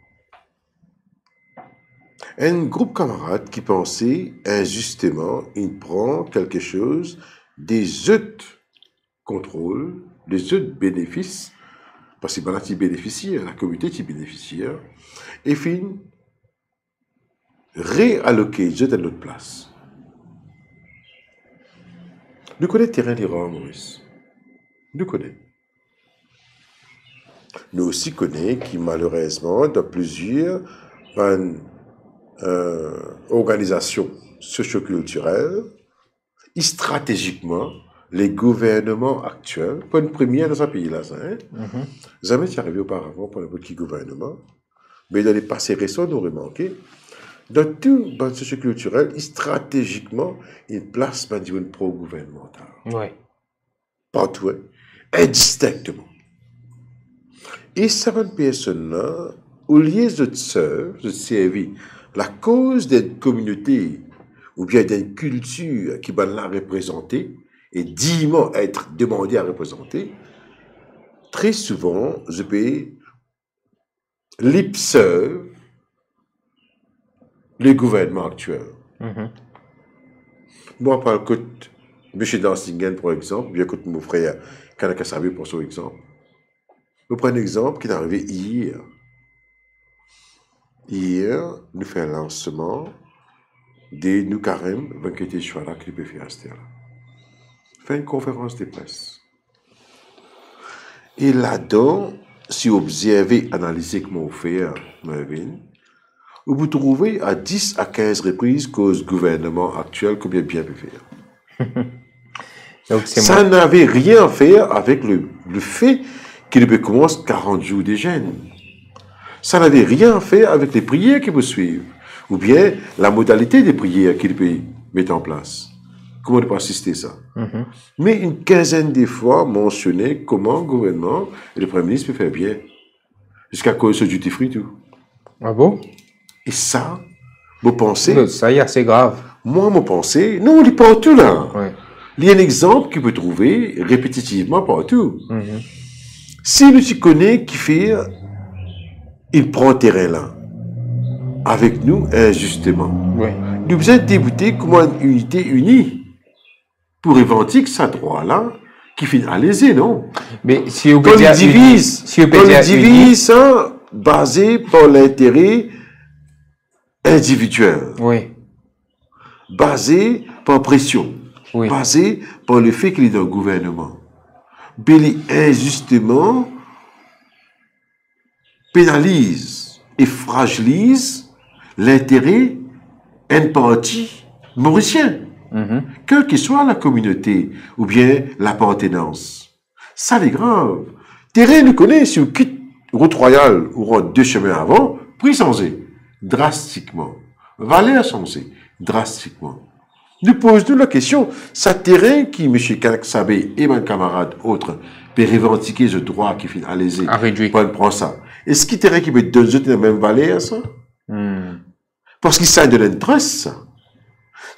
Un groupe camarade qui pensait injustement, il prend quelque chose des autres contrôles, des autres bénéfices, parce que c'est bénéficiaire, la communauté qui bénéficiaire, et fin réalloquer à notre place. Nous connaissons le terrain d'Iran, Maurice. Nous connaissons. Nous aussi connaissons qui, malheureusement, dans plusieurs euh, organisations socioculturelles, et stratégiquement, les gouvernements actuels, pas une première dans un pays-là, hein? Mm-hmm. Jamais c'est arrivé auparavant pour n'importe quel gouvernement, mais dans les passés récents, nous remarquons, dans tout le monde socioculturel, stratégiquement, il place un niveau pro-gouvernemental. Oui. Partout, hein? Indistinctement. Et ça va une personne-là, au lieu de servir, de servir la cause d'une communauté ou bien d'une culture qui va la représenter, et dignement être demandé à représenter, très souvent, je peux lip-serve le gouvernement actuel. Mm-hmm. Moi, par le côté, M. Dansingen, par exemple, bien que mon frère Kanaka Sabé pour son exemple, je prends un exemple qui est arrivé hier. Hier, nous faisons un lancement des nous carême, vingt et un choix qui peut faire à fait une conférence de presse. Et là-dedans, si vous observez, analysez comment vous faites, Mervyn, vous vous trouvez à dix à quinze reprises que le gouvernement actuel combien bien peut faire. Donc, ça n'avait rien à faire avec le, le fait qu'il peut commencer quarante jours de jeûne. Ça n'avait rien à faire avec les prières qui vous suivent, ou bien la modalité des prières qu'il peut mettre en place. Comment ne pas assister ça? Mm-hmm. Mais une quinzaine de fois mentionné comment le gouvernement et le Premier ministre peuvent faire bien. Jusqu'à cause de duty free tout. Ah bon? Et ça, vous pensez... Ça y est, c'est grave. Moi, mon pensée, non, on est partout là. Ouais. Il y a un exemple qu'il peut trouver répétitivement partout. Mm-hmm. Si nous tu connais qui fait, il prend terrain là. Avec nous, injustement. Ouais. Nous vous êtes déboutés comme une unité unie. Pour revendiquer ça droit-là, qui finit à léser, non? Mais si vous peut dire... divise, si on le divise ça, basé par l'intérêt individuel. Oui. Basé par pression. Oui. Basé par le fait qu'il est dans le gouvernement. Mais injustement pénalise et fragilise l'intérêt d'une partie mauricien. Mm-hmm. Quelle que soit la communauté ou bien l'appartenance. Ça, c'est grave. Terrain nous connaît, si vous quittez route royale ou route deux chemins avant, prix changé drastiquement. Valeur changé drastiquement. Nous posons la question, ça terrain qui, M. Kanak Sabé et mes camarades autres, peut revendiquer ce droit qui finit à léser, à réduire. Pour prendre ça. Est-ce qu'il terrain qui peut donner la même valeur, ça? Mm. Parce qu'il s'agit de l'intérêt, ça.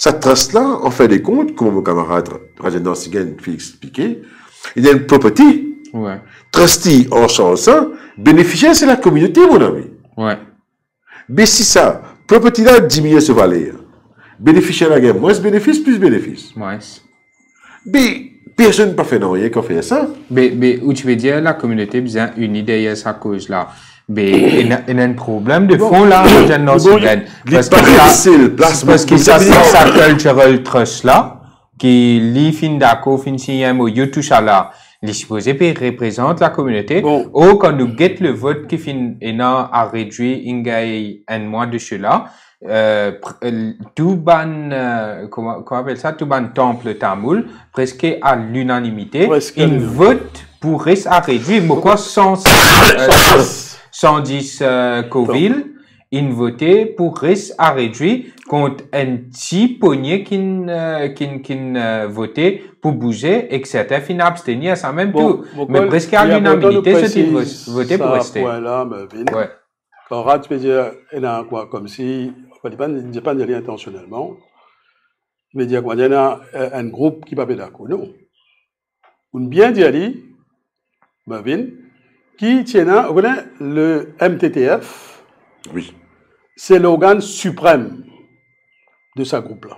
Cette trust-là, on fait des comptes, comme mon camarade Rajan Sigen fait expliquer, il y a une property. Ouais. Trustee, en changeant ça, bénéficiaire, c'est la communauté, mon ami. Ouais. Mais si ça, property-là diminue ce valeur, bénéficiaire la gagne moins bénéfice, plus bénéfice. Ouais. Mais personne n'a pas fait rien qu'on fait ça. Mais, mais, où tu veux dire, la communauté bien unie derrière sa cause-là. Mais il y a un problème de fond là, Rajan Sigen. Parce que ça, parce que ça, c'est sa cultural trust là, qui, li fin d'accord, fin signé un mot, you touche à là. Les supposés représente la communauté. Bon. Ou quand nous get le vote qui fin énorme à réduire ingay un mois de cela, euh, tout ban, euh, comment, comment appelle ça, tout ban temple tamoul, presque à l'unanimité, une vote pour rester à réduire, mais quoi, cent, euh, cent dix, euh, Coville, une voté pour rester à réduire contre un petit poignet qui, euh, qui, qui, euh, votait pour bouger, et cetera. Fin abstenir, ça même bon, tout. bon, Mais presque à l'unanimité, c'est une voté pour rester. Point-là, Melvin. Ouais. Quand Rat peut dire, il y a quoi, comme si, on ne dit pas de rien intentionnellement, mais dire qu'il y a un groupe qui ne va pas d'accord. Non. On bien dit, Melvin, qui tient, vous connaissez, le M T T F. Oui. C'est l'organe suprême de ce groupe-là.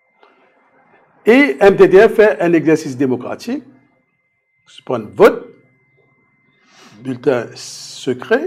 Et M T T F fait un exercice démocratique, se prend un vote, bulletin secret,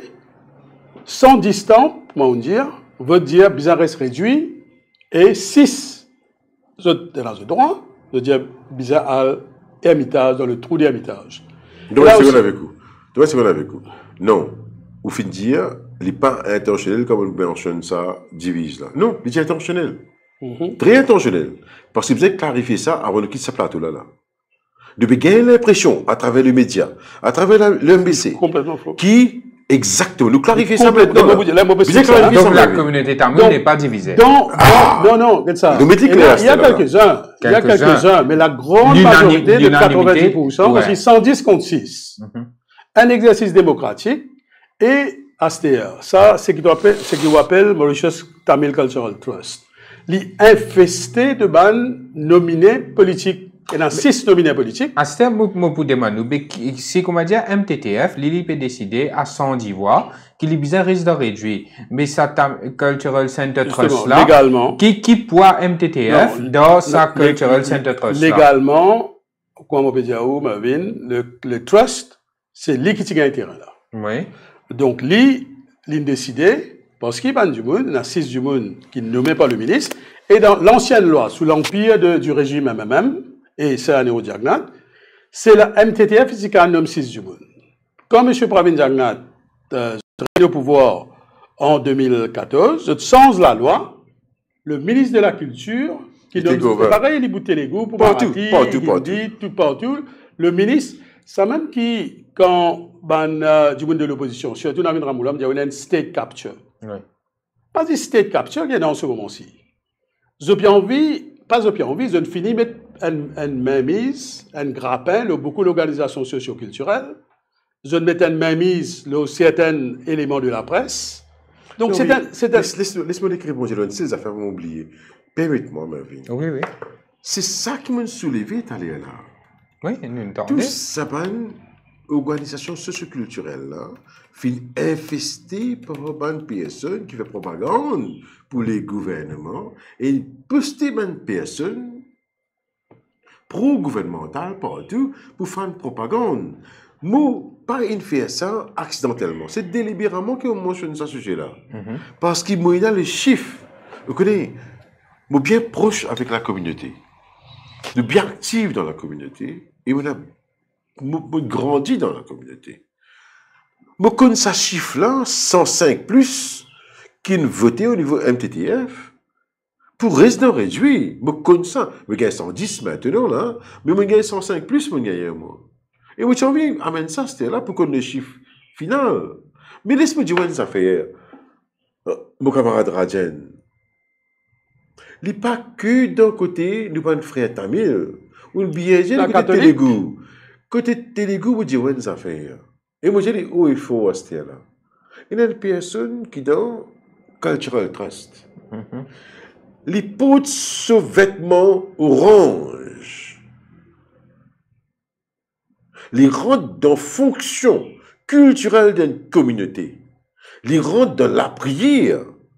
sans distance, comment on dit, vote dire bizarre reste réduit, et six autres dans le droit, de dire bizarre à ermitage, dans le trou d'ermitage. Donc, c'est bon avec vous. Donc, c'est bon avec vous. Non. Au fin de dire, il n'est pas intentionnel comme on mentionne ça, divise là. Non, il est intentionnel. Mm-hmm. Très intentionnel. Parce que vous avez clarifié ça avant de quitter ce plateau-là. Là. Depuis gagner l'impression, à travers les médias, à travers l'M B C, complètement faux. Qui, exactement, nous clarifiez ça maintenant. Là. Là, vous ça, hein? Donc la communauté tamoule n'est pas divisée. Donc, ah, non, non, regarde ça. Nous mettez clair, il y a quelques-uns, il y a quelques-uns, mais la grande majorité de quatre-vingt-dix pour cent, ouais. Parce cent dix contre six. Mm-hmm. Un exercice démocratique et A S T R. Ça, c'est ce qu'on appelle Mauritius Tamil Cultural Trust. L'infesté de ban nominés politiques. Il y en a six nominés politiques. À ce terme, je peux demander, si, comme on dit, M T T F, l'I L I peut décider à cent dix voix, qu'il est bizarre risque de réduire. Mais ça, Cultural Center Trust là, légalement, qui, qui poids M T T F non, dans sa Cultural Center Trust là? Légalement, comme on peut dire, Marvin, le, le trust, c'est lui qui a intérêt là. Oui. Donc, lui, il a décidé, parce qu'il y a du monde, il y a six du monde qui ne nommaient pas le ministre, et dans l'ancienne loi, sous l'empire du régime M M M, et c'est un néo-diagnate, c'est la M T T F qui a nommé six du monde. Quand M. Pravin Jagnat euh, est au pouvoir en deux mille quatorze, sans la loi, le ministre de la Culture, qui nomme, pareil, il boutait les goûts pour partout, partout, partout. tout partout, le ministre, ça même qui, quand ban euh, du monde de l'opposition, surtout dans le Ramoulam, il y a une state capture. Oui. Pas de state capture, il y a dans ce moment-ci. J'ai bien envie, pas j'ai bien envie, je ne finis mettre une mainmise, un grappin, là, beaucoup d'organisations socio-culturelles. Je ne mets une mainmise, là, certains éléments de la presse. Donc, non, c'est un, c'est un... Laisse-moi laisse l'écrire, bon, j'ai ces affaires vont oublier. Permettez-moi, Marvin. Oui, oui. C'est ça qui m'a soulevé, t'allais là. Oui, nous Tout ça, une organisation socioculturelle là, fin infestée par une personne qui fait propagande pour les gouvernements et une postée une personne pro-gouvernementale partout pour faire une propagande. Moi, pas une faire ça accidentellement. C'est délibérément qu'on mentionne ce sujet-là. Mm-hmm. Parce qu'il y a les chiffres. Vous connaissez, moi bien proche avec la communauté, de bien actif dans la communauté, et on a grandi dans la communauté. Moi, connais ce chiffre-là, cent cinq plus, qui ne votait au niveau M T T F, pour rester réduit. Moi, connais ça. Je gagne cent dix maintenant, là, mais je gagne cent cinq plus, je gagne moi. Et moi, j'ai envie d'amener ça, c'était là pour connaître le chiffre final. Mais laisse-moi dire une affaire. Mon camarade Rajan, il n'est pas que d'un côté, nous pas un frère Tamil, ou le biaisé de côté Télégu. Côté Télégu, vous dites une affaire. Et moi, j'ai dit, où il faut rester là. Il y a une personne qui est dans Cultural Trust. Mm-hmm. les portent ce vêtement orange. Les rentrent dans fonction culturelle d'une communauté. Les rentrent dans la prière.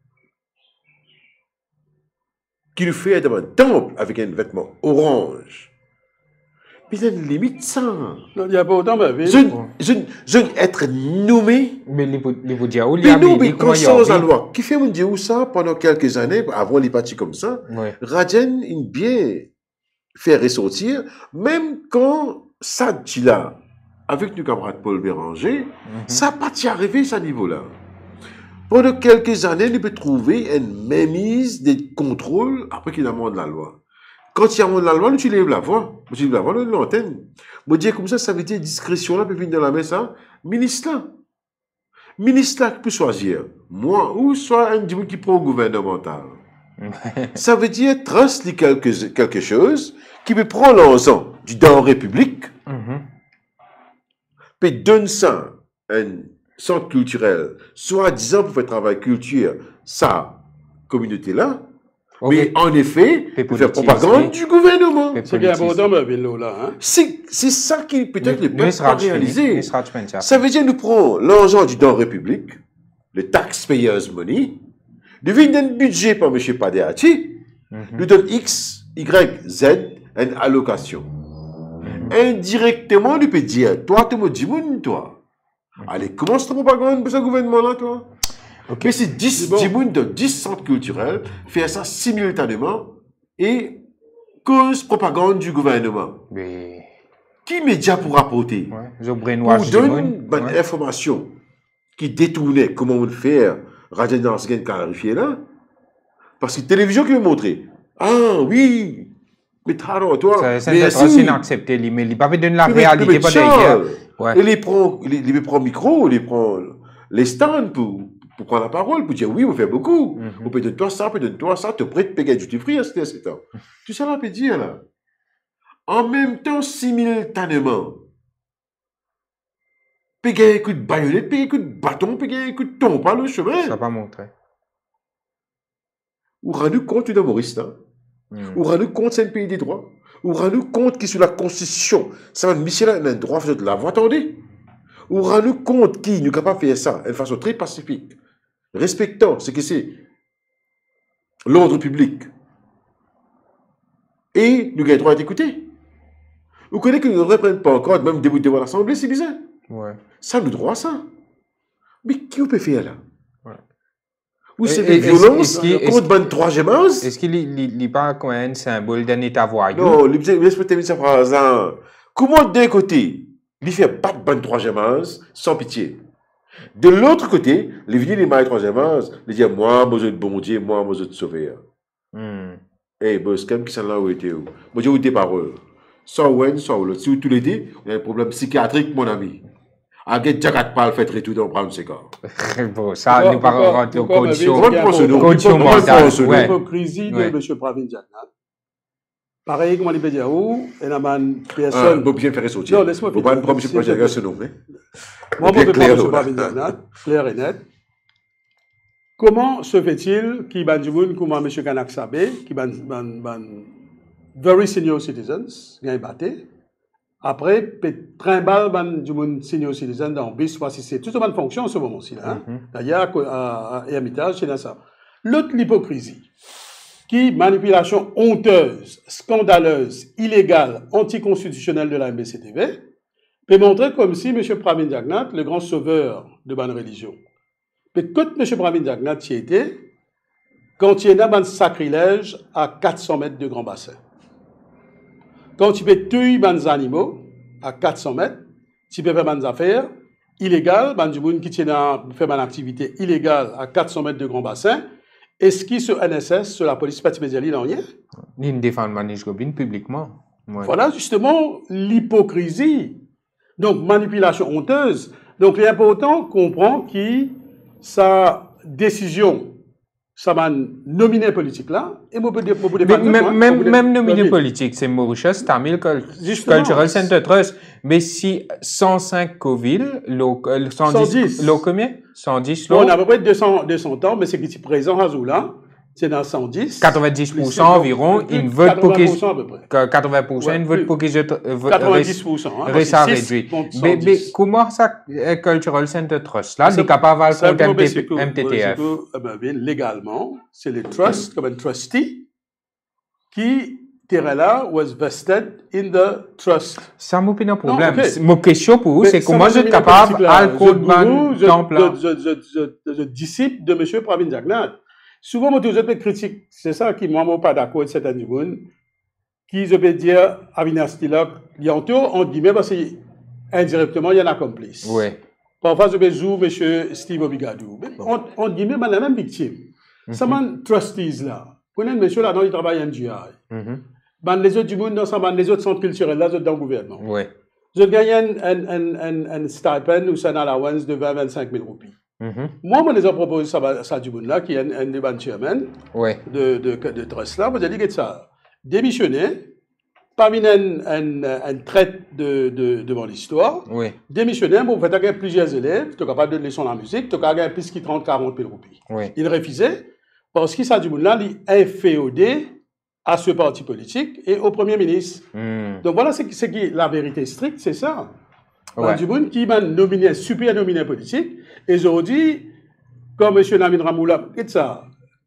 Qu'il fait dans un temple avec un vêtement orange. Mais il y a une limite, ça. Il n'y a pas autant de vie. Je, je, je veux être nommé. Mais les vous dire où il y Mais a nous, mais conscience à la loi. Qui fait me dire où ça pendant quelques années, avant les partis comme ça, oui. Radjen, il bien fait ressortir, même quand ça dit là, avec nos camarades Paul Béranger, mm-hmm. ça n'a pas arrivé à ce niveau-là. Pendant quelques années, on peut trouver une mainmise des contrôles après qu'il y a un de la loi. Quand il y a un de la loi, nous tu lèves la voix. Tu lèves la voix, nous l'antenne. Moi, dire comme ça, ça veut dire discrétion là, peut venir dans la main, ça. Ministre là. Ministre là qui peut choisir. Moi, ou soit un dimanche qui prend gouvernemental. Ça veut dire transli quelque, quelque chose qui peut prendre l'argent du dans la République, mm-hmm. puis donne ça un centre culturel, soit disant pour faire travail culture, sa communauté-là, okay. mais en effet, pour faire propagande du gouvernement. C'est bien important, là. C'est ça qui peut-être ne peut pas réaliser. Ça veut dire nous prenons l'argent du dans la République, le taxpayers money, nous donne un budget par M. Padeati, mm-hmm. nous donne X, Y, Z, une allocation. Mm-hmm. Indirectement, nous peut dire, toi, tu me dis, toi. Allez, commence ta propagande pour ce gouvernement-là, toi. Okay. Mais c'est dix bon. de dix centres culturels, faire ça simultanément et cause propagande du gouvernement. Mais... Qui média pour rapporter? Ouais. Pour donner une ouais. information qui détournait comment on fait, Radio Nansgen clarifié là. Parce que la télévision qui me montrait. Ah oui! Mais t'as toi. C'est assez inaccepté, mais il n'a pas donné la réalité, pas d'ailleurs. Ouais. Et les prend, il les prend micro, il prend les stands pour, pour prendre la parole, pour dire oui, on fait beaucoup. Mm-hmm. On peut donner toi ça, on peut donner toi ça, te prête payer du tout free à cet instant. Tout ça, on peut dire là. En même temps, simultanément, payer un coup de baïonnette, payer un coup de bâton, payer un coup de ton par le chemin. Ça va pas montrer. Ou rendu compte d'un humoriste, hein? Mm. Ou rendu compte c'est un pays des droits. Ou rendu compte qui sur la Constitution, ça va Michel a un droit de la voix, attendez. Ou rendu compte qui n'est capable de faire ça de façon très pacifique, respectant ce que c'est l'ordre public. Et nous avons le droit d'écouter. Vous connaissez que nous ne reprenons pas encore, même début devant l'Assemblée, c'est bizarre. Ouais. Ça, nous droit ça. Mais qui on peut faire là? Ou Et- c'est et- des est-ce- violences est-ce qu'il- est-ce- contre le troisième âge? Est-ce qu'il n'est pas comme un symbole d'un État voyou? Non, laisse-moi terminer ça par hasard. Comment d'un côté, il fait pas de bonne troisième âge, sans pitié. De l'autre côté, les venir les mailles troisième âge, ils disent, moi, moi, je suis bon Dieu, moi, moi, je suis sauvé. Hmm. Eh, boss, quand qui sont là où était où? Moi, j'ai eu des paroles. Soit Wen, soit l'autre. Si vous tous les deux, il y a un problème psychiatrique, mon ami. Aguet Jagat Pal fait tout dans prendre ses gars. Bon, ça, Pourquoi- nous parlons pourquoi- de pourquoi On conditions. m'avez va dit prendre ce qu'il y a nom. un Conditions On va mentales, prendre ce nom. ouais. L'hypocrisie Ouais. de M. Pravin Jagnat. Pareil, comment il peut dire où, il y a une Ah, personne. bon, bien faire sortir. Non, laisse-moi Faut pas finir. me prendre, je S'il peux te pas plaît. ce nom, hein. Moi, Bien je peux clair, pas M. là. Pravin Jagnat, clair et net. Comment se fait-il qu'il y ait des gens comme M. Kanak Sabé, qui sont very senior citizens, qui ont battu, après, peut trimballer des gens senior citizens dans le bus, parce que c'est toute une fonction en ce moment-ci. Hein? Mhm. D'ailleurs, à Hermitage, c'est ça. L'autre, l'hypocrisie, qui manipulation honteuse, scandaleuse, illégale, anticonstitutionnelle de la M B C T V, peut montrer comme si M. Pravin Jagnat, le grand sauveur de bonne religion. Mais quand M. Pravin Jagnat y était, quand il y a un sacrilège à quatre cents mètres de grand bassin. Quand tu peux tuer des animaux à quatre cents mètres, tu peux faire des affaires illégales, des gens qui tiennent à faire une activité illégale à quatre cents mètres de grand bassin. Est-ce qu'il sur N S S, sur la police patimédiale, il n'en rien? Ni ne défendre Manish Gobin publiquement. Ouais. Voilà justement l'hypocrisie. Donc, manipulation honteuse. Donc, il est important qu'on comprend que sa décision, ça m'a nominé politique là, et moi, je peux Mais défendre. même, même, même nominé politique, c'est Mauritius, Tamil Cul- Justement. Cultural Center Trust. Mais si cent cinq Coville, l'eau cent dix, cent dix. l'eau combien? cent dix, Bon, l'eau. on a à peu près deux cents, deux cents ans, mais c'est qui est présent à Zoula. c'est dans cent dix. quatre-vingt-dix pour cent environ, une vote pour qui à peu près. quatre-vingts pour cent, une vote pour qui je quatre-vingt-dix pour cent. Hein, ça réduit. Mais, mais comment ça, Cultural Center Trust, là, il est capable de compter M T T F? Légalement, c'est le trust, comme un trustee, qui, là, was vested in the trust. Ça m'a pas un problème. Mon question pour vous, c'est comment je suis capable de code je disciple de M. Pravin Jagnat. Souvent, moi, je peux critiquer, c'est ça qui, moi, je ne suis pas d'accord avec certains du monde, qui, je peux dire, à Vinasty là, bientôt, on dit, mais parce qu'indirectement, il y en a complice. Oui. Parfois, je peux jouer M. Steve Obigadou. On, on dit, mais la même victime. Mm -hmm. Ça m'a trustees là. Vous connaissez, monsieur là, il travaille en G I. Mm -hmm. Ben, les autres du monde, dans ça, ben, les autres centres culturels là, dans le gouvernement. Oui. Je gagne un, un, un, un, un stipend ou un allowance de vingt à vingt-cinq mille roupies. Mm-hmm. Moi, je les ai proposé ça, ça du monde là, qui est un, un des bons chairman ouais. de, de, de, de Trust là. Vous avez dit que ça, démissionner, parmi un, un, un trait de, de, de mon histoire, oui. démissionner, vous faites avoir plusieurs élèves, tu es capable de leçons la musique, tu as gagné plus qui trente à quarante mille roupies. Oui. Il refusait parce que ça du monde là, il est inféodé à ce parti politique et au Premier ministre. Mm. Donc voilà, c'est ce qui la vérité stricte, c'est ça. Ouais. Du monde qui m'a nominé, super nominé politique, et aujourd'hui, comme M. Namin Ramoulam, et ça,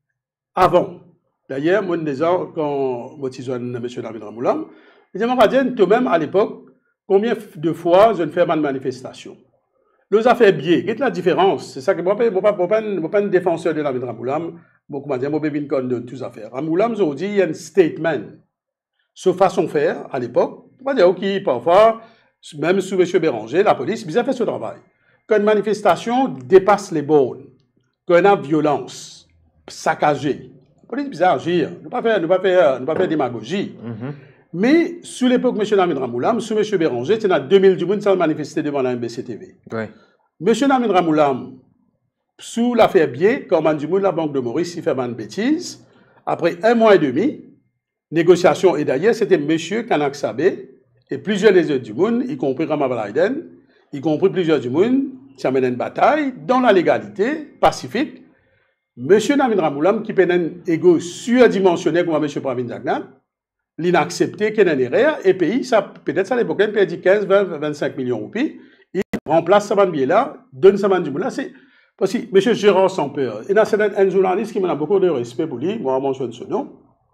avant, d'ailleurs, moi, disant, quand je M. Namin Ramoulam, je me dis, toi-même, à l'époque, combien de fois je ne fais pas de manifestation? Les affaires biais, quelle est la différence? C'est ça que moi, je ne suis pas un défenseur de Namin Ramoulam, moi, je ne suis pas de toutes les affaires. Ramoulam, aujourd'hui, il y a un statement sur façon de faire, à l'époque, je vais dire, OK, parfois, même sous M. Béranger, la police, bien fait ce travail. Quand une manifestation dépasse les bornes, quand il y a violence, saccagée, la police bien agir, ne pas faire, ne pas faire, ne pas faire démagogie. Mm-hmm. Mais sous l'époque de M. Namin Ramoulam, sous M. Béranger, il y a deux mille du monde qui manifesté devant la M B C T V. Ouais. M. Namin Ramoulam, sous l'affaire Bié, comme du monde la Banque de Maurice, il fait une bêtise, après un mois et demi, négociation, et d'ailleurs, c'était M. Kanak Sabé, et plusieurs des autres du monde, y compris Ramabalaiden, y compris plusieurs du monde, qui amènent une bataille dans la légalité pacifique. M. Namin Ramoulam, qui peine un égo surdimensionné comme M. Pravin Jagnat, l'inaccepté qu'il y a un erreur, et pays, ça, peut-être ça à l'époque, il perdit quinze, vingt, vingt-cinq millions de roupies, il remplace ce billet-là, donne ce billet-là, c'est parce que M. Gérard Sampeur, il y a un journaliste qui m'a beaucoup de respect pour lui, moi, je mentionne ce nom,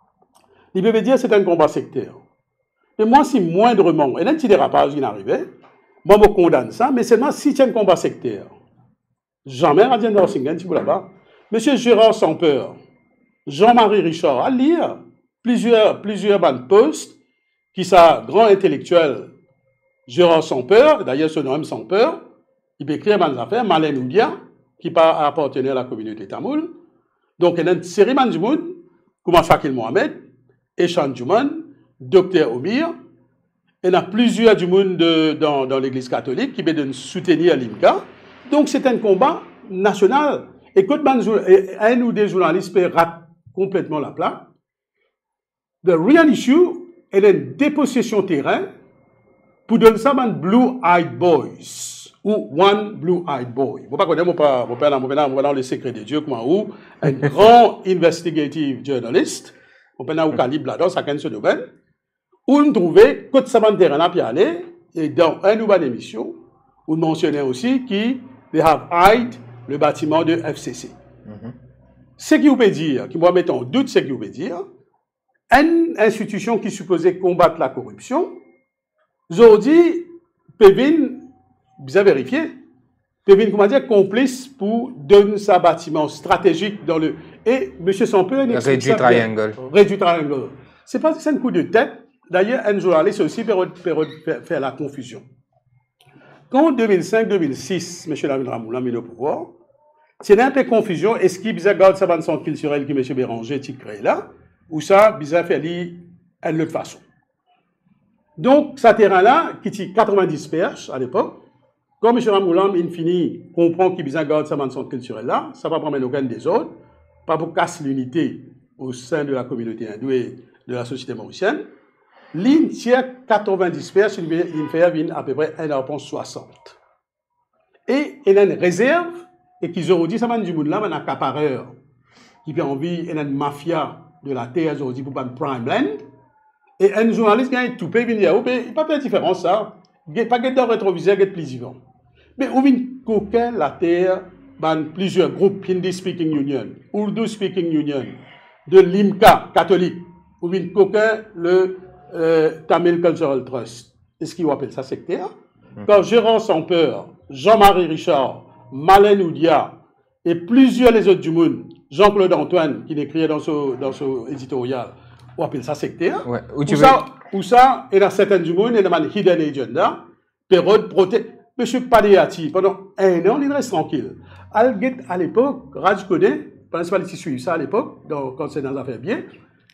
il peut dire que c'est un combat sectaire. Et moi, si moindrement, et un petit dérapage qui n'arrivait, moi, je condamne ça, mais seulement si c'est un combat sectaire. Jamais Radien Dorsingen, si vous là-bas. Monsieur Gérard Sampeur, Jean-Marie Richard, à lire plusieurs, plusieurs bandes postes qui sont grand intellectuel. Gérard Sampeur, d'ailleurs, son nom Sampeur, il peut écrire des affaires, Malène Oudia, qui pas appartenir à la communauté tamoul. Donc, il y a une série de monde, comme Fakil Mohamed, Echan Djouman, Docteur Omir, il y a plusieurs du monde de, dans, dans l'église catholique qui veulent soutenir l'I M C A. Donc c'est un combat national. Et quand un ou des journalistes ratent complètement la plaque, the real issue est une dépossession terrain pour donner ça à Blue-Eyed Boys ou One Blue-Eyed Boy. Vous ne connaissez pas, vous ne pas le secret de Dieu, comment ou un grand investigative journalist, vous ne connaissez pas calibre là-dedans, ça dans ce domaine. Où on trouvait que ça va terrain à aller, et dans une nouvelle émission, on mentionnait aussi qu'ils have hide le bâtiment de F C C. Mm-hmm. Ce qui vous peut dire, qui moi mettre en doute ce qui vous peut dire, une institution qui supposait combattre la corruption, aujourd'hui, Pévin, vous avez vérifié, Pévin, comment dire, complice pour donner sa bâtiment stratégique dans le. Et M. Sampeur, il Réduit triangle. Réduit triangle. C'est pas c'est un coup de tête. D'ailleurs, un journaliste aussi peut faire la confusion. Quand en deux mille cinq deux mille six, M. Namin Ramoulam a mis le pouvoir, c'est un peu de confusion. Est-ce qu'il y a un centre centre culturel qui M. Béranger a créé là, ou ça, il a fait d'une autre façon. Donc, ce terrain-là, qui est quatre-vingt-dix perches à l'époque, quand M. Ramoulam, in fini, comprend qu'il y a un centre culturel là, ça va prendre aucun des autres, pas pour casser l'unité au sein de la communauté hindoue et de la société mauricienne. L'I N tire quatre-vingt-dix perches, il fait à peu près un virgule soixante. Et il a une réserve, et qu'ils auront dit, ça m'a dit, là, un accapareur. qui a envie, il y a une mafia de la terre aujourd'hui pour prendre Prime Land. Et un journaliste qui a tout payé, il dit, oh, il n'y a pas de différence, ça. Il n'y a pas de rétroviseur, il y a plus vivant. Mais où vient coquin la terre, dans plusieurs groupes, Hindi Speaking Union, Urdu Speaking Union, de l'IMCA catholique, où vient coquin le euh, Tamil Cultural Trust. Est-ce qu'il appelle ça sectaire? Quand Gérard Sampeur, Jean-Marie Richard, Malène Oudia et plusieurs les autres du monde, Jean-Claude Antoine, qui écrit dans son, dans son éditorial, on appelle ça sectaire. Ouais. Ou, veux... ça, ou ça, il y a certains du monde, il y a une hidden agenda, période protégée. Monsieur Padeati, pendant un an, il reste tranquille. À l'époque, Raj connaît, je ne sais pas si suivre ça à l'époque, quand c'est dans les affaires bien,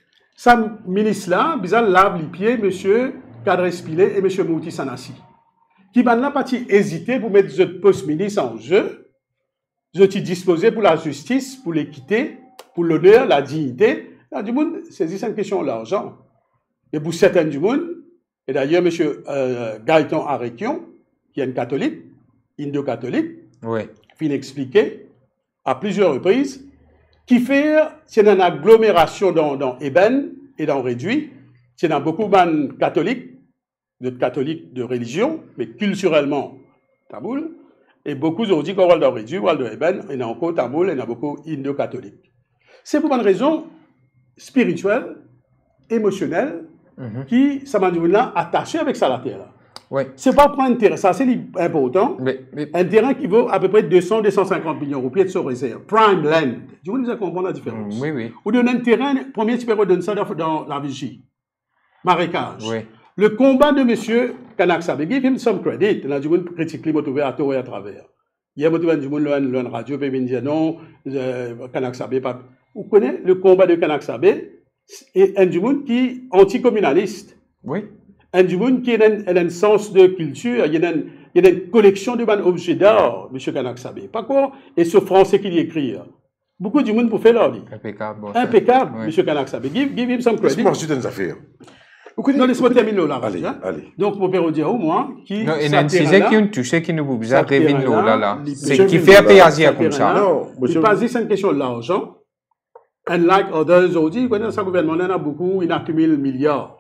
sa ministre-là, bizarre, lave les pieds, monsieur Kadres Pilet et monsieur Mouti Sanassi. Qui n'a pas hésité pour mettre ce post-ministre en jeu, je suis disposé pour la justice, pour l'équité, pour l'honneur, la dignité. Là, du monde, c'est une question de l'argent. Et pour certains du monde, et d'ailleurs, monsieur euh, Gaëtan Arekion, qui est un catholique, indo-catholique, oui. il expliqué à plusieurs reprises qui fait, c'est une agglomération dans, dans Eben et dans Réduit, c'est dans beaucoup de catholiques, de catholiques de religion, mais culturellement tamoul, et beaucoup aujourd'hui, quand on va dans Réduit, on va dans Eben, il y a encore tamoul, il y a beaucoup indo-catholiques. C'est pour une raison spirituelle, émotionnelle, mm-hmm. qui, ça m'a dit là, attaché avec ça la terre. Oui. C'est pas prendre un terrain, ça c'est important. Mais, mais... Un terrain qui vaut à peu près deux cents à deux cent cinquante millions roupies de son réserve. Prime land. Tu veux nous comprendre la différence? Oui, oui. Ou donner un terrain, premier tu peux donner ça dans, dans la vigie. Marécage. Oui. Le combat de M. Kanak Sabe, give him some credit. Il a du monde critique lui motivé à tout et à travers. Il y a motivé du monde le radio, peut dire non, Kanak Sabe pas. Vous connaissez le combat de Kanak Sabe et un du monde qui est anticommunaliste. Oui. Un du monde qui a un sens de culture, il y a une, il y a une collection de objets d'art, M. Kanak Sabe. Pas quoi? Et ce français qu'il écrit. Beaucoup du monde pour faire leur dit. Impeccable. Bon, Impeccable, oui. M. Kanak Sabe. Give, give him some credit. Laisse-moi ensuite des affaires. Non, laisse-moi terminer là. Allez, hein? allez. Donc, pour vous dire au moins, qui. Non, il y a une sujet qui nous touche, qui nous bouge, ça revient là, là. C'est qui fait un payer Asia comme ça. Non, je ne pas dire c'est une question de l'argent. And like others aujourd'hui, quand ce gouvernement, il y en a beaucoup, il accumule milliards.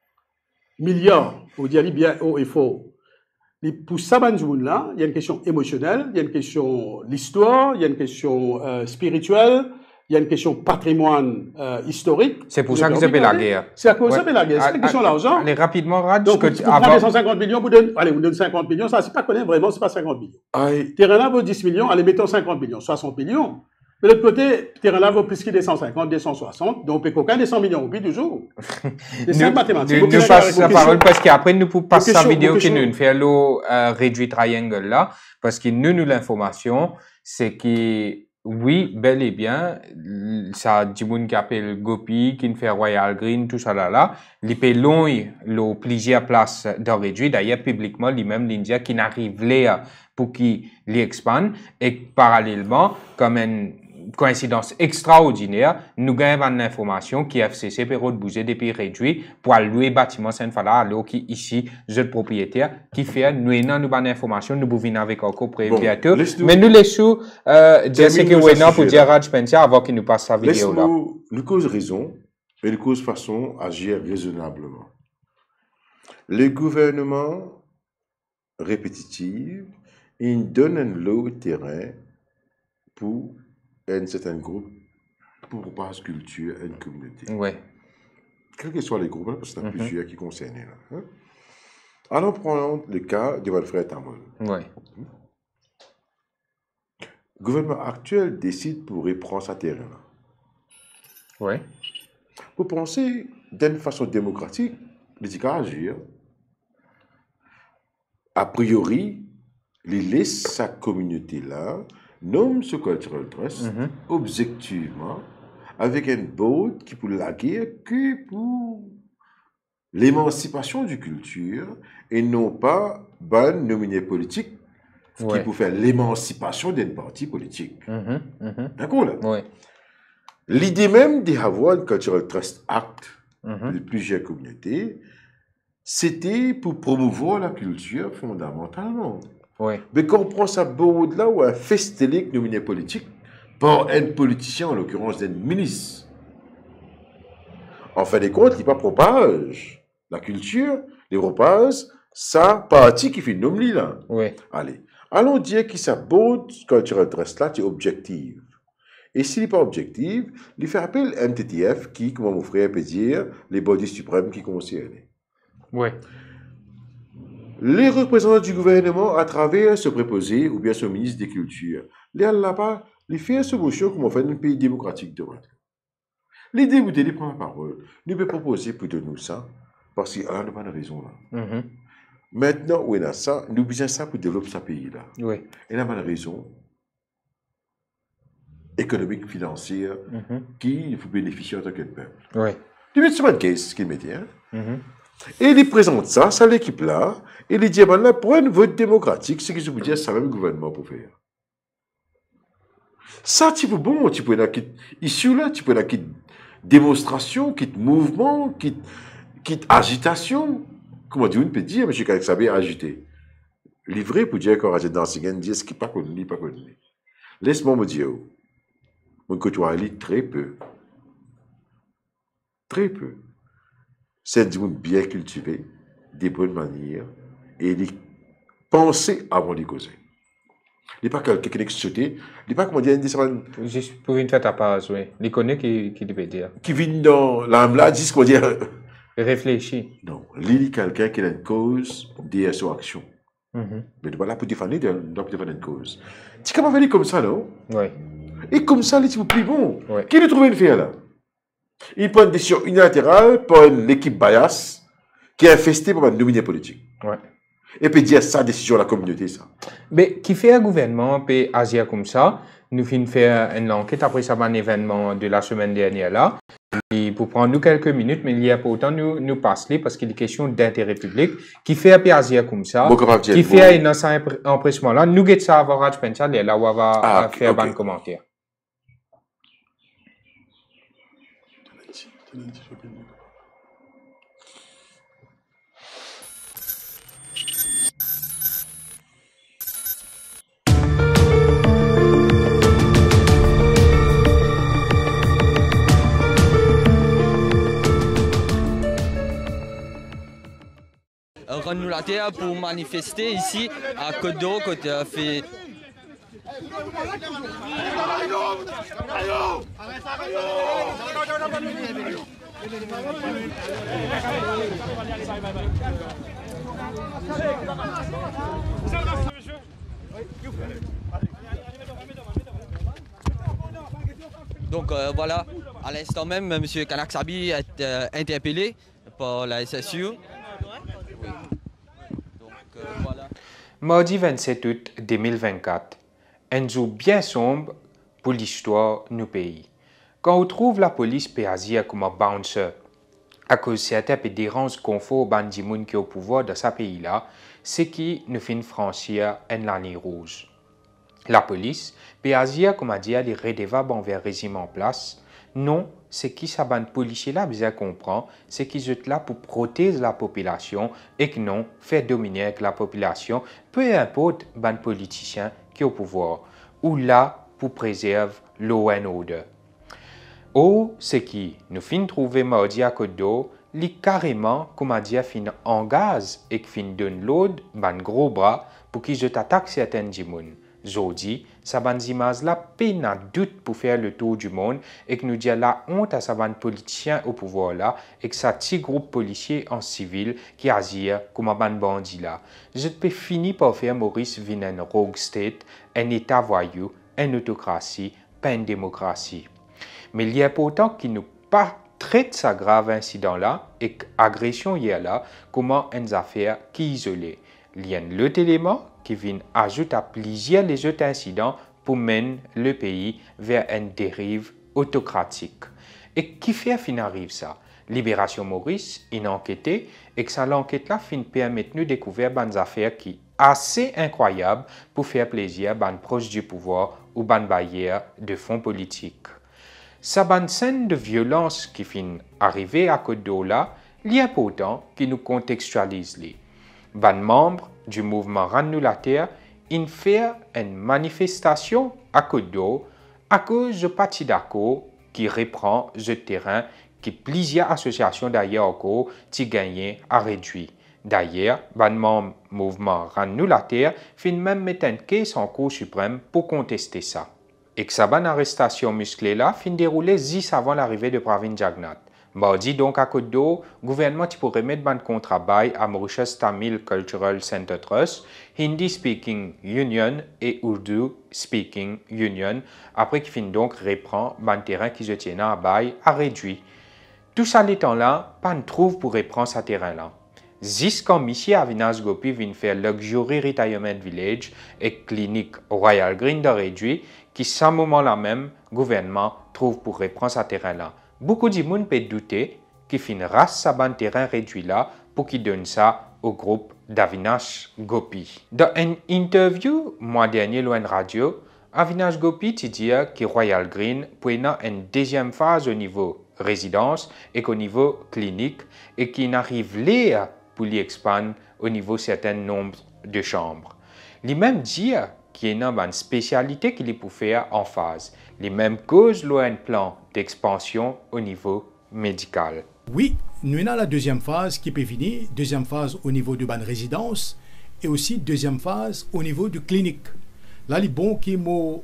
Milliards, on dit bien haut et fort. Pour ça, là, il y a une question émotionnelle, il y a une question l'histoire, il y a une question euh, spirituelle, il y a une question patrimoine euh, historique. C'est pour ça que vous appelez la guerre. C'est à cause de ça que la guerre. C'est une question d'argent. Allez, rapidement, Raj. Donc, vous prenez cent cinquante millions, vous donnez, allez, vous donnez cinquante millions, ça, c'est pas connaître vraiment, c'est pas cinquante millions. Aïe. Terrain là vaut dix millions, allez, mettons cinquante millions, soixante millions. De l'autre côté, terrain là vaut plus que des cent cinquante, des cent soixante, donc on peut qu'aucun des cent millions, puis toujours. C'est cinq mathématiques. Nous passe la parole parce qu'après, nous pouvons passer la vidéo qui nous fait le euh, réduit triangle là, parce que nous, nous, l'information, c'est que, oui, bel et bien, ça, du monde qui appelle Gopi, qui fait Royal Green, tout ça là, là, il peut long, le plusieurs places de réduit, d'ailleurs, publiquement, lui-même, l'India, qui n'arrive là pour qu'il l'expande, et parallèlement, comme une coïncidence extraordinaire, nous gagnons une information qui F C C peut bouger depuis réduit pour louer bâtiment Saint-Fala, alors qui ici, jeune propriétaire, qui fait, nous avons une information, nous pouvons avec encore bientôt. Mais nous laissons, euh, dire ce que nous avons pour dire Raj Spencer avant qu'il nous passe sa vidéo là. Nous cause raison, et nous cause façon agir raisonnablement. Le gouvernement répétitif, il donne un lot de terrain pour un certain groupe, pour base culture et une communauté. Oui. Quels que soient les groupes, parce qu'il y en a mm-hmm. plusieurs qui concernent. Hein? Alors, prenons le cas de votre frère Tamol. Oui. Le gouvernement actuel décide pour reprendre sa terrain. Oui. Pour penser d'une façon démocratique, il dit qu'à agir. A priori, il laisse sa communauté-là, nomme ce cultural trust, mm-hmm. objectivement, avec un board qui pour la guerre que pour l'émancipation du culture et non pas ban nominé politique ouais. qui pour faire l'émancipation d'un parti politique. Mm-hmm. Mm-hmm. D'accord là? Oui. L'idée même d'avoir un cultural trust act mm-hmm. de plusieurs communautés, c'était pour promouvoir la culture fondamentalement. Oui. Mais quand on prend ça board là ou un festélique nominé politique, par un politicien, en l'occurrence d'un ministre. En fin de compte, il pas propage la culture, les propage sa partie qui fait nommer là. Oui. Allez, allons dire que sa bonne culture dresse là, c'est objective. Et s'il n'est pas objectif, il fait appel à M T T F qui, comme mon frère peut dire, les bodies suprêmes qui concernent. Oui. Les représentants du gouvernement, à travers ce préposé ou bien ce ministre des Cultures, les là-bas, les faire ce motion comme on fait dans un pays démocratique de droite. Les députés, les prennent la parole, nous peut proposer pour de nous ça, parce qu'il y a pas de raison là. Mm-hmm. Maintenant, où il a ça, nous besoin ça pour développer ce pays-là. Oui. Il n'y a pas de raison économique, financière, Mm-hmm. qui faut bénéficier en tant que peuple. Oui. Tu veux c'est pas de case qu'il met, hein? Mm-hmm. Et il présente ça, ça l'équipe-là, et il dit, ben là, pour un vote démocratique, ce que je vous dis, c'est le même gouvernement pour faire. Ça, tu peux bon, tu peux la quitte issue là, tu peux la quitte démonstration, quitte mouvement, quitte, quitte agitation. Comment dire, on peut dire, M. Kalek Sabé agité. Livré pour dire qu'on a dans ce gain, dire ce qui n'est pas connu, pas connu. Laisse-moi me dire, mon côtoie très peu. Très peu. C'est du monde bien cultivé, des bonnes manières, et les penser avant de causer. Il n'est pas quelqu'un qui est sauté, il n'est pas, comment dire, juste pour une fête à part, oui. Il connaît qui, qui devait dire. Qui vient dans l'âme là, dit, comment dire. Réfléchir. Non, il est quelqu'un qui a une cause derrière son action. Mm-hmm. Mais voilà, pour défendre, pour défendre une cause. Tu peux pas venir comme ça, non? Oui. Et comme ça, les plus bon. Oui. Qui lui trouve une faire là? Il prend une décision unilatérale par l'équipe bias qui est infestée par une dominée politique. Ouais. Et puis dire ça, décision de la communauté, ça. Mais qui fait un gouvernement, peut agir comme ça, nous finissons faire une enquête après ça, un événement de la semaine dernière là. Et pour prendre nous quelques minutes, mais il y a pas autant nous, nous passer parce qu'il est question d'intérêt public, qui fait un peu agir comme ça, Bon, qui bon. fait un instant empressement là. Nous guettons ça avant Raj Penchal, et là où on va Ah, faire okay. un commentaire. Rends-nous la terre pour manifester ici à Côte d'Or, côté a fait. Donc euh, voilà, à l'instant même, M. Kalek Sabé est euh, interpellé par la S S U. Mardi vingt-sept août deux mille vingt-quatre, un jour bien sombre pour l'histoire de nos pays. Quand on trouve la police peut agir comme un bouncer, à cause de certains peut déranger confort aux bandits qui ont au pouvoir dans ce pays-là, c'est qui nous fait franchir une ligne rouge. La police peut agir comme à dire les redevables envers le régime en place. Non, c'est qui ça bande policier là bien comprend, c'est qu'ils sont là pour protéger la population et que non faire dominer avec la population, peu importe ban politicien qui est au pouvoir, ou là pour préserver law and order. Oh, c'est qui nous fin trouver mardi à Côte d'Or, li carrément comme à dire fin en gaz et que fin donne l'autre ban gros bras pour qu'ils je attaquent certains djimoun. Jodi, sa ban images là peine à doute pour faire le tour du monde et que nous dit la honte à sa ban politicien au pouvoir là et que sa petit groupe policier en civil qui agir comme un ban bandit là. Je peux finir par faire Maurice vin un rogue state, un état voyou, une autocratie, pas une démocratie. Mais il y a pourtant qui nous pas traite ce grave incident là et agression hier là comment une affaire qui isolée. Il y a l'autre élément qui vient ajouter à plusieurs les autres incidents pour mener le pays vers une dérive autocratique. Et qui fait fin arrive ça? Libération Maurice, une enquête, et que ça l'enquête là fin permettre nous découvrir des affaires qui assez incroyables pour faire plaisir aux proches du pouvoir ou aux bailleurs de fonds politiques. Sa bande scène de violence qui fin arriver à Côte d'Or là, il est important qui nous contextualise les. Ban membre du mouvement Rends-nous la terre, il fait une manifestation à Côte d'Or À cause de parti d'accord qui reprend ce terrain que plusieurs associations d'ailleurs qui gagnent à réduire. D'ailleurs, le mouvement Rends-nous la terre fin même mettre un case en Cour suprême pour contester ça. Et que sa bonne arrestation musclée là fin dérouler dix avant l'arrivée de Pravin Jagnnath. Mardi donc à Côte d'Or, le gouvernement pourrait mettre un contrat bail à Mauritius Tamil Cultural Center Trust, Hindi Speaking Union et Urdu Speaking Union, après qu'il fin donc reprend un terrain qui se tient à bail à réduire. Tout ça l'étant là, pas ne trouve pour reprendre ce terrain là. Jusqu'à M. Avinash Gopi vient faire Luxury Retirement Village et clinique Royal Green de réduit, qui, sans moment là même, le gouvernement trouve pour reprendre ce terrain-là. Beaucoup de gens peuvent douter qu'il finira ce terrain réduit là pour qu'il donne ça au groupe d'Avinash Gopi. Dans une interview, mois dernier, loin radio, Avinash Gopi dit que Royal Green peut avoir une deuxième phase au niveau résidence et qu'au niveau clinique et qu'il n'arrive là pour l'expandre au niveau certain nombre de chambres. Il même dit qu'il y a une spécialité qu'il peut faire en phase. Les mêmes causes ont un plan d'expansion au niveau médical. Oui, nous avons la deuxième phase qui peut venir, deuxième phase au niveau de la résidence et aussi deuxième phase au niveau de clinique. Là, les bons qui m'ont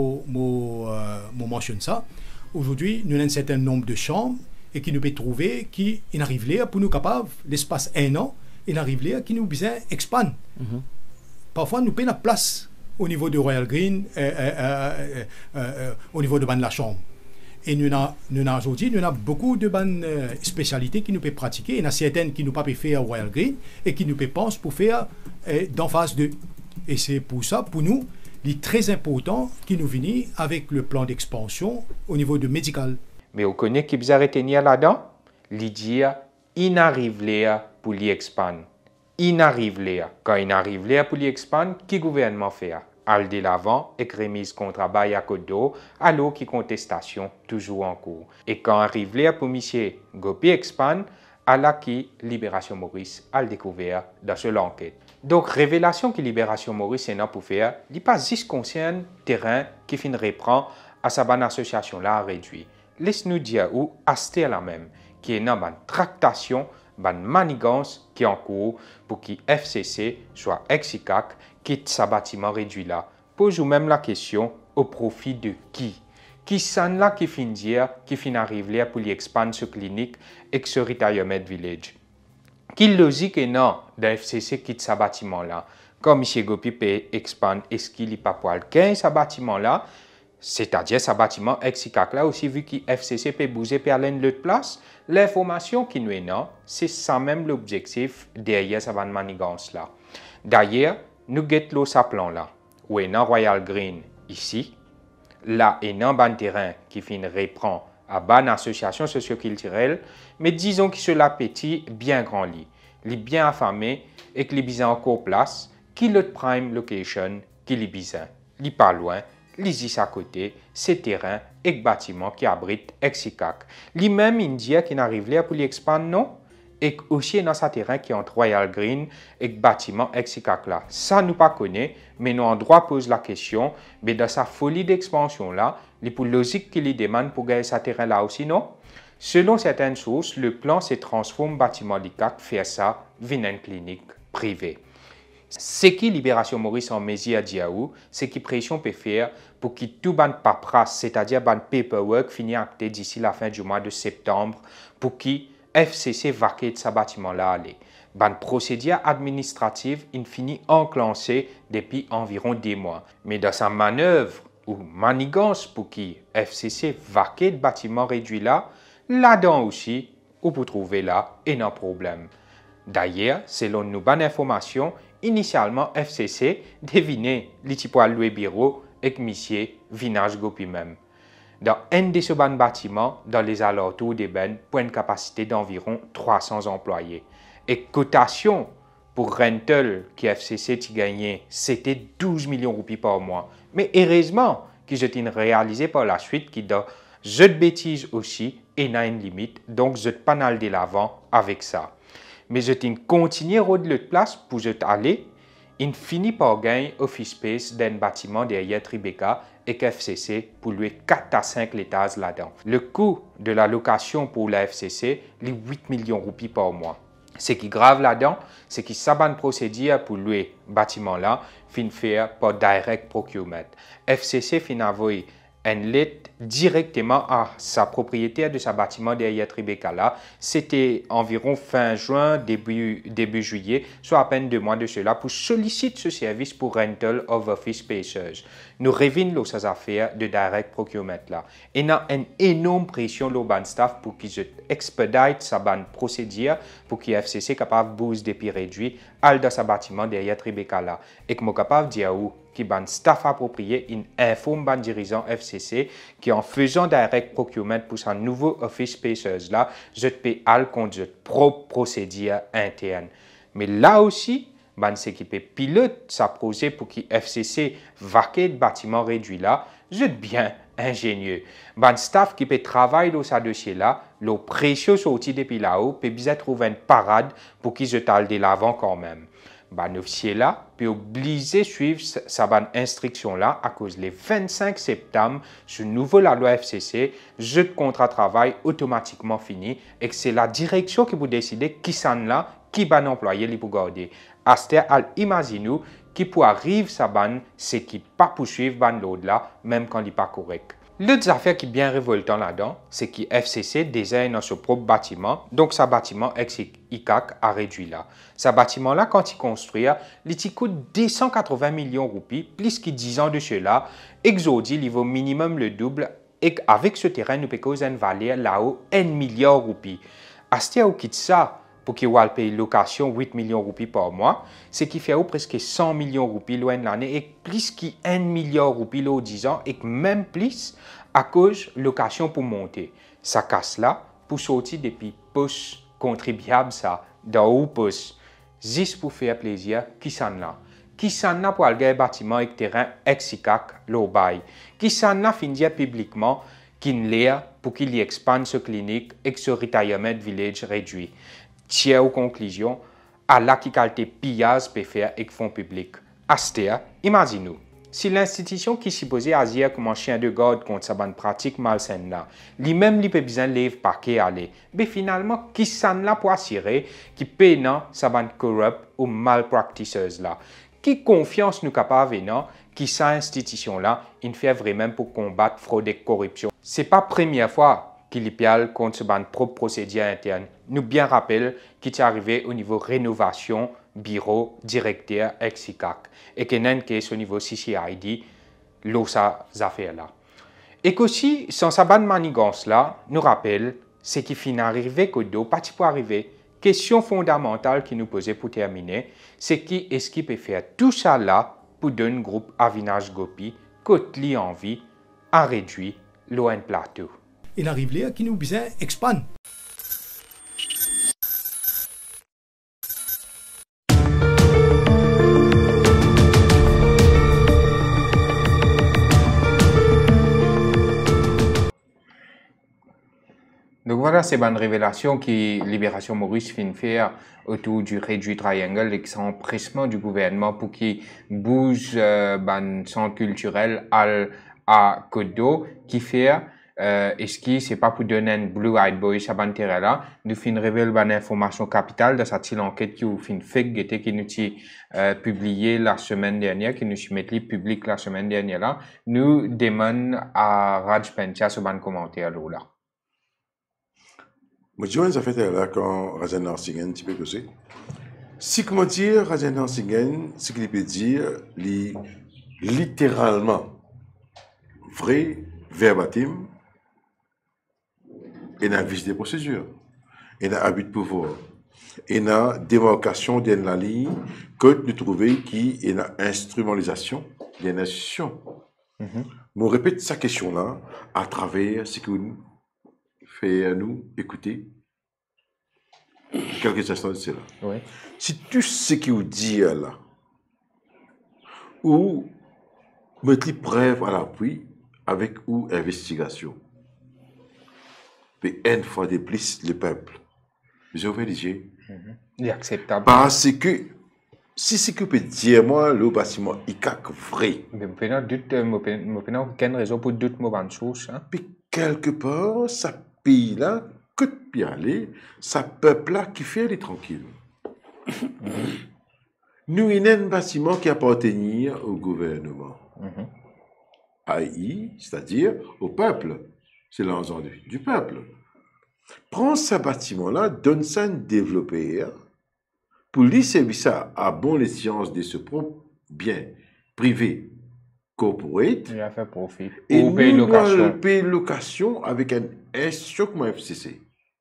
mentionné ça. Aujourd'hui, nous avons un certain nombre de chambres et qui nous peut trouver qui arrive là pour nous capables, l'espace un an, il arrive là qui nous besoin expandre. Mm-hmm. Parfois, nous payons la place au niveau de Royal Green, euh, euh, euh, euh, euh, au niveau de la chambre. Et nous avons aujourd'hui, nous avons beaucoup de bonnes euh, spécialités qui nous peuvent pratiquer. Il y en a certaines qui nous peuvent faire au Royal Green et qui nous peuvent penser pour faire euh, d'en phase deux. Et c'est pour ça, pour nous, il est très important qu'il nous vienne avec le plan d'expansion au niveau de médical. Mais on connaît qui vous arrêtez là-dedans? Il dit il arrive là pour l'y expandre. Il arrive là. Quand il arrive là pour l'y expandre, qui gouvernement fait? Al de l'avant et remise contre bail à Côte d'Or, alors qui contestation toujours en cours. Et quand arrive là pour M. Gopi expand, à la qui Libération Maurice a découvert dans cette enquête. Donc, révélation que Libération Maurice est pour faire, il pas juste concerne terrain qui fin reprend à sa bonne association là réduit. Laisse-nous dire où acheter la même, qui est une tractation, une manigance qui est en cours pour que F C C soit exicac, quitte sa bâtiment réduit là. Pose même la question au profit de qui? Qui sont là qui fin dire, qui fin arrive là pour l'expandre ce clinique et ce retirement village? Qui logique est non de F C C quitte sa bâtiment là? Comme M. Gopi peut expandre, est-ce qu'il n'y a pas pour quinze sa bâtiment là? C'est-à-dire sa bâtiment exicac là aussi vu que F C C peut bouger par l'autre place? L'information qui nous est non, c'est ça même l'objectif derrière sa manigance là. D'ailleurs, nous guettons sa plan là, où est dans Royal Green ici, là est dans ban terrain qui fin reprend à ban association socio-culturelle, mais disons que cela petit bien grand lit, li bien affamé et que li bizarre encore place, qui l'autre prime location, qui li bizarre, li pas loin, li zis à côté, c'est terrain et bâtiment qui abrite exicac. Li même indien qui n'arrive là pour l'expandre non? Et aussi dans ce terrain qui est entre Royal Green et bâtiment exicac là. Ça nous pas connaît, mais nous en droit pose la question, mais dans sa folie d'expansion là, les pour logique qu'il demande pour gagner ce terrain là aussi non? Selon certaines sources, le plan se transforme bâtiment d'Icac faire ça via une clinique privée. Ce qui Libération Maurice en mesure à Diaou, c'est qui pression peut faire pour que tout ban paperasse, c'est-à-dire ban paperwork finisse acté d'ici la fin du mois de septembre, pour qui F C C vaquer de ce bâtiment-là aller. Ban procédure administrative infini enclenchée depuis environ des mois. Mais dans sa manœuvre ou manigance pour qui F C C vaquer de bâtiment réduit là, là-dedans aussi, on peut trouver là un problème. D'ailleurs, selon nos bonnes informations, initialement F C C devinait l'itipoal loué bureau et que M. Vinage Gopi même. Dans un de ces bâtiments, dans les alentours des bennes, pour une capacité d'environ trois cents employés. Et cotation pour rental qui F C C gagnait, c'était douze millions de roupies par mois. Mais heureusement que j'ai réalisé par la suite que dans jeu de bêtises aussi, il y a une limite, donc je pas aller de l'avant avec ça. Mais je continue à de l'autre place pour je aller il finit par gagner office space d'un bâtiment derrière Tribeca et F C C pour louer quatre à cinq étages là-dedans. Le coût de la location pour la F C C est huit millions de roupies par mois. Ce qui est grave là-dedans, c'est que ça va procédure pour louer le bâtiment là, fin faire par direct procurement. F C C fin envoyer une lettre directement à sa propriétaire de sa bâtiment derrière Tribeca là. C'était environ fin juin, début, début juillet, soit à peine deux mois de cela, pour solliciter ce service pour rental of office spaces. Nous révélons ces affaires de direct procurement là. Et il y a une énorme pression sur le staff pour qu'ils expedite sa procédure pour que F C C soit capable de booster des prix réduits dans sa bâtiment derrière Tribeca là. Et que moi capable de dire où qui ban staff approprié in informe ban dirigeant F C C qui en faisant direct procurement pour son nouveau office spaces là, je peux aller contre votre propre procédure interne. Mais là aussi, ban s'équiper pilote sa projet pour que F C C vaquer de bâtiment réduit là, je bien ingénieux. Ban staff qui peut travailler dans ce dossier là, le précieux sorti depuis là-haut, peut bien trouver une parade pour qu'ils se talent de l'avant quand même. Ban officier là peut obliger suivre sa bonne instruction là à cause le vingt-cinq septembre ce nouveau la loi F C C jeu de contrat travail automatiquement fini et que c'est la direction qui vous décider qui s'en là qui ban employé li pour garder. Aster al imagine qui pour arrive sa ban c'est qui pas poursuivre ban l'autre là même quand il n'est pas correct. L'autre affaire qui est bien révoltant là-dedans, c'est que F C C désigne dans son propre bâtiment, donc sa bâtiment ex-I C A C a réduit là. Sa bâtiment là, quand il construit, il coûte deux cent quatre-vingts millions de roupies, plus que dix ans de cela, exodie, il vaut minimum le double, et avec ce terrain, nous pouvons une valeur là-haut un milliard de roupies. Astia ou quitte ça, pour qu'il ait payé location huit millions de roupies par mois, ce qui fait presque cent millions de roupies loin de l'année et plus qu'un milliard de roupies au dix ans et même plus à cause de location pour monter. Ça casse là pour sortir depuis poste contribuable ça, dans haut poste, juste pour faire plaisir, qui s'en là. Qui s'en a pour aller bâtiment et terrain ex-I C A C, l'eau bail. Qui s'en a fin dire publiquement qu'il l'air pour qu'il y expande ce clinique et que ce retirement village réduit. Tiens aux conclusions, à la qui qualité pillage peut faire et fonds public. Astea, imaginez-nous, si l'institution qui supposait agir comme un chien de garde contre sa bonne pratique malsaine là, lui-même lui peut besoin lève paquet aller, mais finalement, qui s'en là pour assurer qui paye non sa bonne corrupt ou malpracticeuse là, qui confiance nous capable non, qui sa institution là, il fait vraiment pour combattre fraude et corruption. C'est pas la première fois qu'il piale contre son propre procédure interne. Nous bien rappelle qu'il est arrivé au niveau rénovation, bureau, directeur, ex-I C A C et qu'il y a une caisse au niveau C C I D, l'eau sa affaire là. Et qu'aussi, sans sa bonne manigance là, nous rappelle, c'est qu'il finit arrivé qu'au dos, pas pour arriver. Question fondamentale qui nous posait pour terminer, c'est qui est-ce qui peut faire tout ça là pour donner un groupe Avinash Gopi, côte li en vie, à réduire l'O N plateau. Il arrive là qui nous besoin expand. Donc voilà, c'est une révélation qui Libération Maurice vient faire autour du réduit triangle et son empressement du gouvernement pour qu'il bouge euh, ben, centre culturel à, à Côte d'Eau qui fait euh, est-ce que c'est pas pour donner un blue eyed boy à ban terrain là nous fin révéler une information capitale de cette enquête qui ou fin fake gete qui nous euh, publié la semaine dernière qui nous soumettait public la semaine dernière là nous demande à Raj Pencha ce ban commentaire là. Moi, je ça fait là quand Rajan Narsingen, tu peux poser. Si comment dire, Rajan Narsingen, ce qu'il peut dire, li, littéralement, vrai, verbatim, et dans vice des procédures, et dans abus de pouvoir, et dans démarcation de la ligne, que nous trouvons qui est dans instrumentalisation d'une institution. Mm-hmm. On répète sa question-là à travers ce que nous fait nous écouter quelques instants de cela. Oui. Si tout ce qui vous dit là, ou mettre preuve à l'appui avec ou investigation, mais une fois de plus le peuple, vous avez dit, mm-hmm. Inacceptable. Parce que si c'est que peut dire moi le bâtiment I C A C vrai. Mais je n'ai aucune raison pour doute mon chose. Puis quelque part, ça pays là, que de aller, ça peuple là qui fait les tranquilles. Nous, il y a un bâtiment qui appartenait au gouvernement. Mm-hmm. A I, c'est-à-dire au peuple. C'est l'entendu du peuple. Prends ce bâtiment-là, donne ça à un développeur pour lui servir ça à bon les sciences de ce propre bien privé, corporate. Il a fait profit. Et Ou nous, payer location. nous payer location avec un institution comme F C C.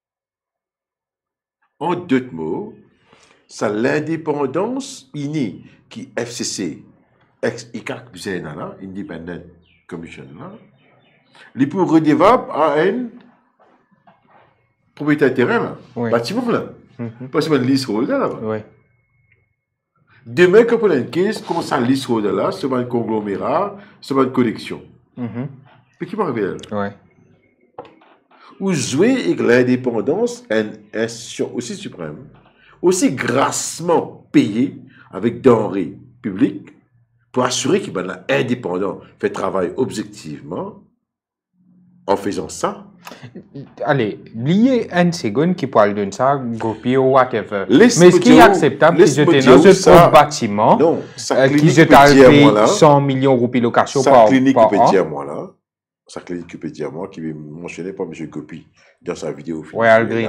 En deux mots, c'est l'indépendance innée qui F C C, ex-I C A C, Independent Commission, là, les pour redevable à un propriétaire terrain, là, oui. bâtiment, là. Mm-hmm. Parce que c'est un leaseholder, là. Oui. Demain, quand on a une caisse, comment ça, leaseholder, là, c'est un conglomérat, c'est une collection. Mm-hmm. Mais qui va arriver, là? Oui. Ou jouer avec l'indépendance, une institution aussi suprême, aussi grassement payée avec denrées publiques, pour assurer qu'il est indépendant, fait travail objectivement, en faisant ça. Allez, lié une seconde qui parle de ça, Gopi ou whatever. Mais ce qui est acceptable, qui jetait dans ce bâtiment, non, euh, qui jetait cent millions de roupies location par an. Sa clinique qui peut dire moi là, sa clinique qui peut dire moi, qui est mentionné par M. Gopi dans sa vidéo. Royal Green.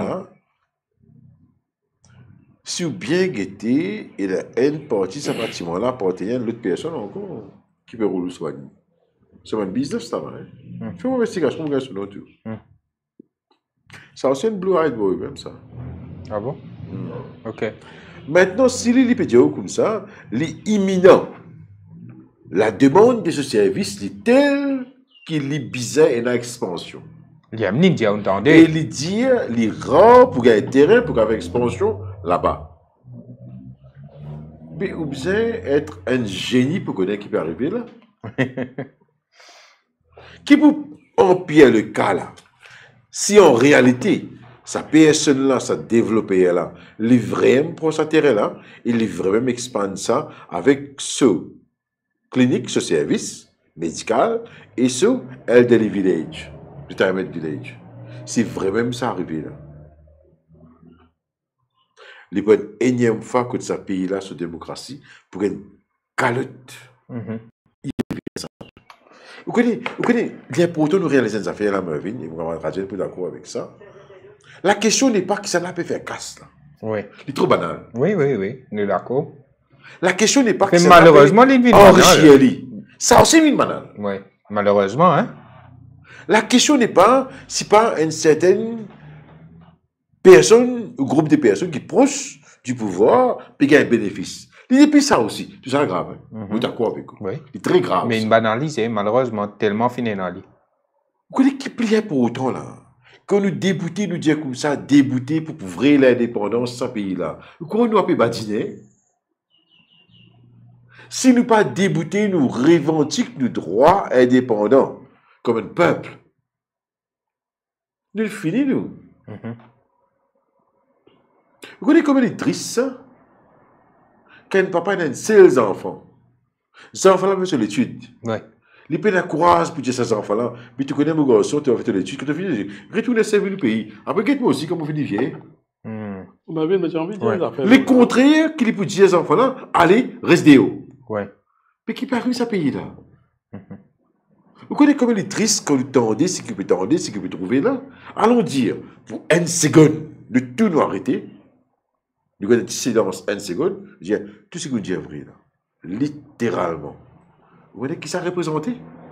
Si vous bien guettez, il y a une partie de ce bâtiment-là appartient à l'autre personne encore qui peut rouler soigner. C'est un business, ça va. Hein? Mm. Fais une investigation, on regarde sur notre tour. Mm. Ça aussi une blue eyed boy, même ça. Ah bon? Mm. Ok. Maintenant, si les peut dire comme ça, les imminent, la demande de ce service est telle qu'il est bizarre et en expansion. Il y a un ninja, vous entendez? Et il dit, les rares pour gagner terrain, pour avoir expansion là-bas. Mais vous besoin être un génie pour connaître qui peut arriver là. Qui peut empirer le cas là? Si en réalité, sa personne là, sa développeur là, il vraiment pour sa terrain là, il vraiment expande ça avec ce clinique, ce service médical et ce elderly village, retirement village. C'est vraiment ça arrivé là. Les bonnes énième fois que ce pays là, sur démocratie, pour une calotte. Mm-hmm. Vous connaissez, vous connaissez, l'important de réaliser des affaires là, Mervyn, et vous avez un peu d'accord avec ça. La question n'est pas que ça n'a pas fait casse là. Oui. C'est trop banal. Oui, oui, oui, nous d'accord. La question n'est pas que ça malheureusement n'a pas enrichir. Ça aussi une banal. Oui, malheureusement, hein. La question n'est pas, c'est pas une certaine personne, ou groupe de personnes qui proches du pouvoir, puis qui a un bénéfice. Et puis ça aussi, c'est ça grave. Hein? Mm-hmm. Vous êtes d'accord avec vous? Oui. C'est très grave. Mais une banalisée, malheureusement, tellement finénali. Vous connaissez qui plie pour autant là? Quand nous débouter, nous dire comme ça, débouter pour ouvrir l'indépendance de ce pays-là. Comment nous appelons badiner? Si nous pas débouter, nous revendiquons nos droits indépendants comme un peuple. Nous le finissons, nous. Mm-hmm. Vous connaissez comment il est triste ça? Quand un papa a seize enfants, ces enfants-là vont sur l'étude. Oui. Il peut avoir courage pour dire ces enfants-là. Mais tu connais mon garçon, tu vas faire l'étude. Quand tu finis, retourne servir le pays. Après, moi aussi, comme vous finissez vieille. Vous m'avez dit, j'ai envie de dire les affaires. Les contraires qu'il peut dire ces enfants-là, allez, restez haut. Oui. Mais qui peut arriver à ce pays-là? Mm-hmm. Vous connaissez comment il est triste quand vous tendez, ce que vous tendez, ce que vous trouvez là? Allons dire, pour une seconde, de tout nous arrêter. Nous avons une silence une seconde, je dis, tout ce que vous dites est vrai, là. Littéralement. Vous voyez qui ça représente?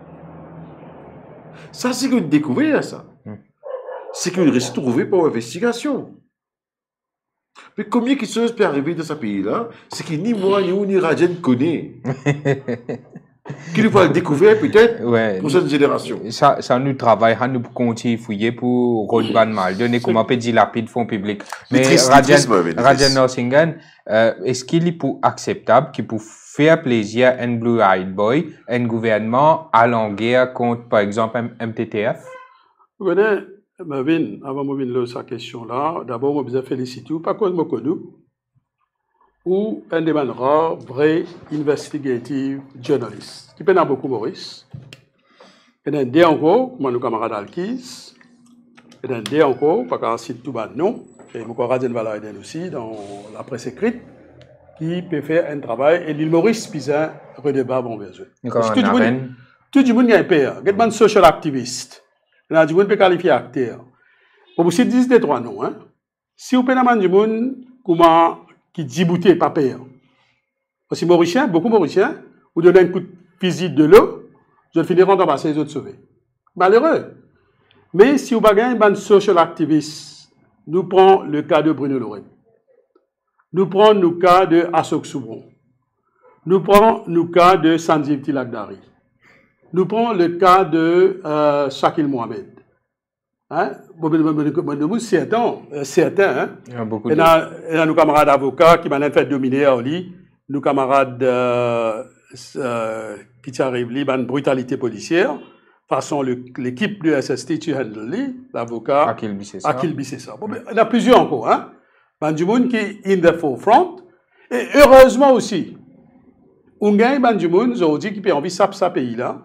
Ça, c'est que vous découvrez, ça. Mm. C'est que vous restez trouvé par investigation. Mais combien de choses peuvent arriver dans ce pays-là, c'est que ni moi, ni vous, ni Radjen ne connaît. Qui nous va le découvrir peut-être ouais, pour cette génération. Ça, ça nous travaille, ça nous continue à fouiller pour rendre mal, donner comme un peu dilapide fonds public. Mais Radjen Norsingen, euh, est-ce qu'il est pour acceptable, qu'il peut faire plaisir à un Blue Eyed Boy, un gouvernement à la guerre contre, par exemple, M T T F? Vous connaissez, Marvin, avant de me sa question là, d'abord, je vous félicite, pas qu'on me connaît. ou un des rares vrais investigative journalists. Qui peut en beaucoup Maurice. Et un des encore, comme nos camarades Alkis. Et un des encore, parce qu'on cite tout bas non. Et mon camarade Valaiden aussi, dans la presse écrite, qui peut faire un travail. Et l'île Maurice, Pisa, redébat bon besoin. Tout le monde a un père. Il y a des social activistes. Il y a des gens qui peuvent qualifier acteurs. Pour vous dire des trois noms, hein. Si vous avez des gens qui déboutent pas père. Parce que Mauriciens, beaucoup Mauriciens, vous donnez un coup de fusil de l'eau, vous finirez par passer les autres sauvés. Malheureux. Mais si vous avez un social activiste, nous prenons le cas de Bruno Lorraine. Nous prenons le cas de Assok Soubron. Nous prenons le cas de Sanjeev Tilakdari. Nous prenons le cas de euh, Shakil Mohamed. Hein? Certains, certains, hein? Il y a beaucoup de... Il y a nos camarades avocats qui m'ont fait dominer à Oli, nos camarades euh, euh, qui arrivent là, une brutalité policière, façon l'équipe du S S T tu handle l'avocat Akil Bissessa. Bon, il y en a plusieurs encore, hein? Il y a du monde qui est in the forefront, et heureusement aussi, on gagne du monde aujourd'hui qui peut envie de ce pays-là.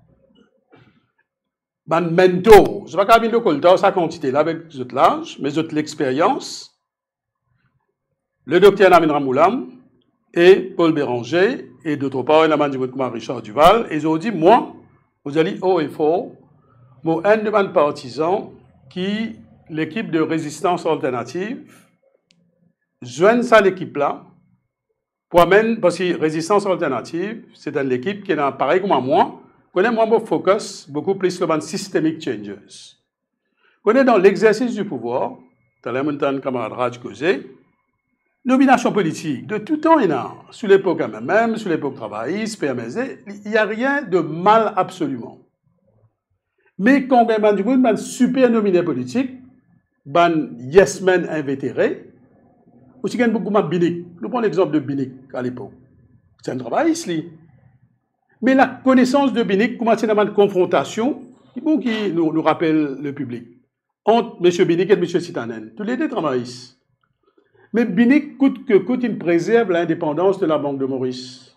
Ban mentor, je ne sais pas quand le colta, sa quantité là avec votre l'âge, mais votre l'expérience, le docteur Namin Ramoulam et Paul Béranger, et d'autre part, il y a un Richard Duval, et ils ont dit, moi, vous allez haut et fort, moi, un de mes partisans qui, l'équipe de résistance alternative, joigne ça l'équipe là, pour amener, parce que résistance alternative, c'est une équipe qui est pareil comme moi, connaît moi mon focus beaucoup plus sur les systemic changes. Connaît dans l'exercice du pouvoir, dans la montagne camarade Raj causé, nomination politique de tout temps et là, sous l'époque M M M, sous l'époque travailliste, P M S D, il n'y a rien de mal absolument. Mais quand on a du monde, un super nominé politique, un yes man invétéré, aussi il y a beaucoup de Binik. Nous prenons l'exemple de Binik à l'époque. C'est un travailliste, lui. Mais la connaissance de Binik, comment c'est une confrontation, bon, qui nous, nous rappelle le public, entre M. Binik et M. Sitanen. Tous les deux travaillistes. Mais Binik, coûte que coûte, il préserve l'indépendance de la Banque de Maurice.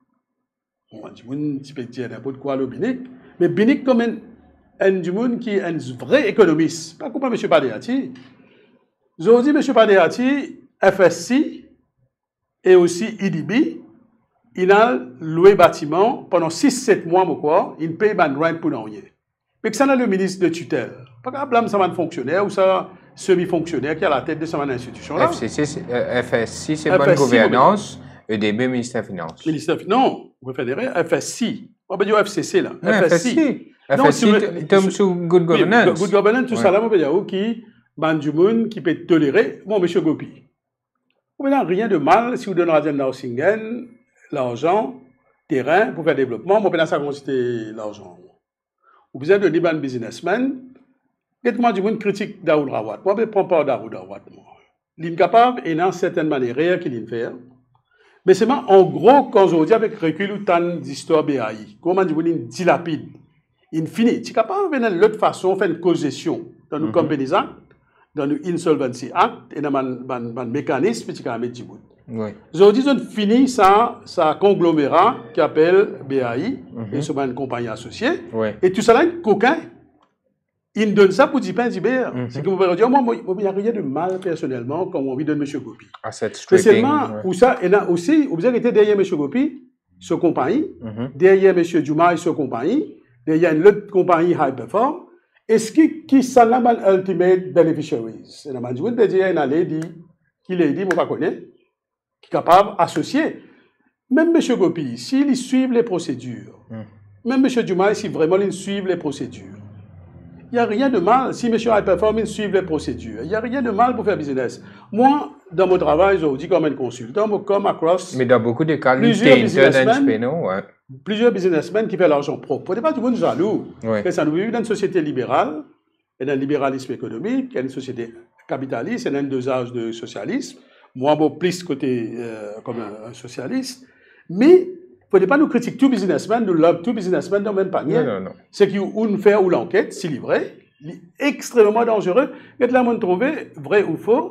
On dit, un petit peu dire n'importe quoi, le Binik. Mais Binik, comme un, un du monde qui est un vrai économiste, pas comme M. Padéati. Ils ont dit, M. Padéati, F S C et aussi I D B, il a loué bâtiment pendant six sept mois, quoi, il paye ban rent pour rien. Mais que ça n'a le ministre de tutelle. Pas grave, blâme ça un fonctionnaire ou ça semi-fonctionnaire qui est à la tête de cette institution-là. F S C, c'est bonne gouvernance, E D B, ministère des Finances. Ministère, non, vous fédérez F S C. On peut dire F C C là. F S C. F S C, il tombe sous good governance. Good governance, tout ça là, on peut dire qui, ban du monde qui peut tolérer, bon, M. Gopi. Vous n'avez rien de mal si vous donnez à Jen Singen l'argent, terrain pour faire développement, vous pouvez ça constituer l'argent. Vous êtes de Liban businessman, dites-moi du monde critique Daoud Rawat. Moi, je ne prends pas Daoud Rawat. Il est capable, et dans certaines manières, qu'il est fait. Mais c'est en gros, quand je dis avec recul ou tant d'histoire B A I, comment du monde il dilapide, il finit. Tu es capable de l'autre façon, faire une causation dans nos Companies Act, dans le Insolvency Act, et dans le mécanisme, tu as mis du bout. Oui. Aujourd'hui, on finit ça, ça conglomérat qui appelle B A I, mm-hmm. et c'est une compagnie associée. Oui. Et tout ça là, un coquin, il donne ça pour dire pain d'Ibert. Mm-hmm. C'est que vous pouvez dire, moi, il n'y a rien de mal personnellement quand on lui donne M. Gopi. Asset stripping. Mais seulement, ouais. où ça, et là aussi, vous avez été derrière M. Gopi, ce compagnie, mm-hmm. derrière M. Dumas et ce compagnie, derrière une autre compagnie High Perform, est-ce qui, qui s'en a mal ultimate beneficiaries? Et là, je vous dis, il y a une lady qui l'a dit, moi, je ne connais pas. Qui est capable d'associer. Même M. Gopi, s'il suit les procédures, mm. même M. Dumas, si vraiment il suit les procédures, il n'y a rien de mal. Si M. Hyperform, il suit les procédures, il n'y a rien de mal pour faire business. Moi, dans mon travail, je vous dis comme un consultant, je come across. Mais dans beaucoup de cas, plusieurs businessmen, ouais. plusieurs businessmen qui font l'argent propre. Ce n'est pas tout le monde jaloux. Ouais. Ça nous vit dans une société libérale, et dans le libéralisme économique, il y a une société capitaliste, et dans un dosage de socialisme. Moi, bon, plus côté euh, comme un, un socialiste. Mais, il ne faut pas nous critiquer tout businessman, nous love tout businessman dans le même panier. Non, non, non. C'est qu'il ou nous fait ou l'enquête, si livré, extrêmement dangereux. Et là, on trouve, vrai ou faux,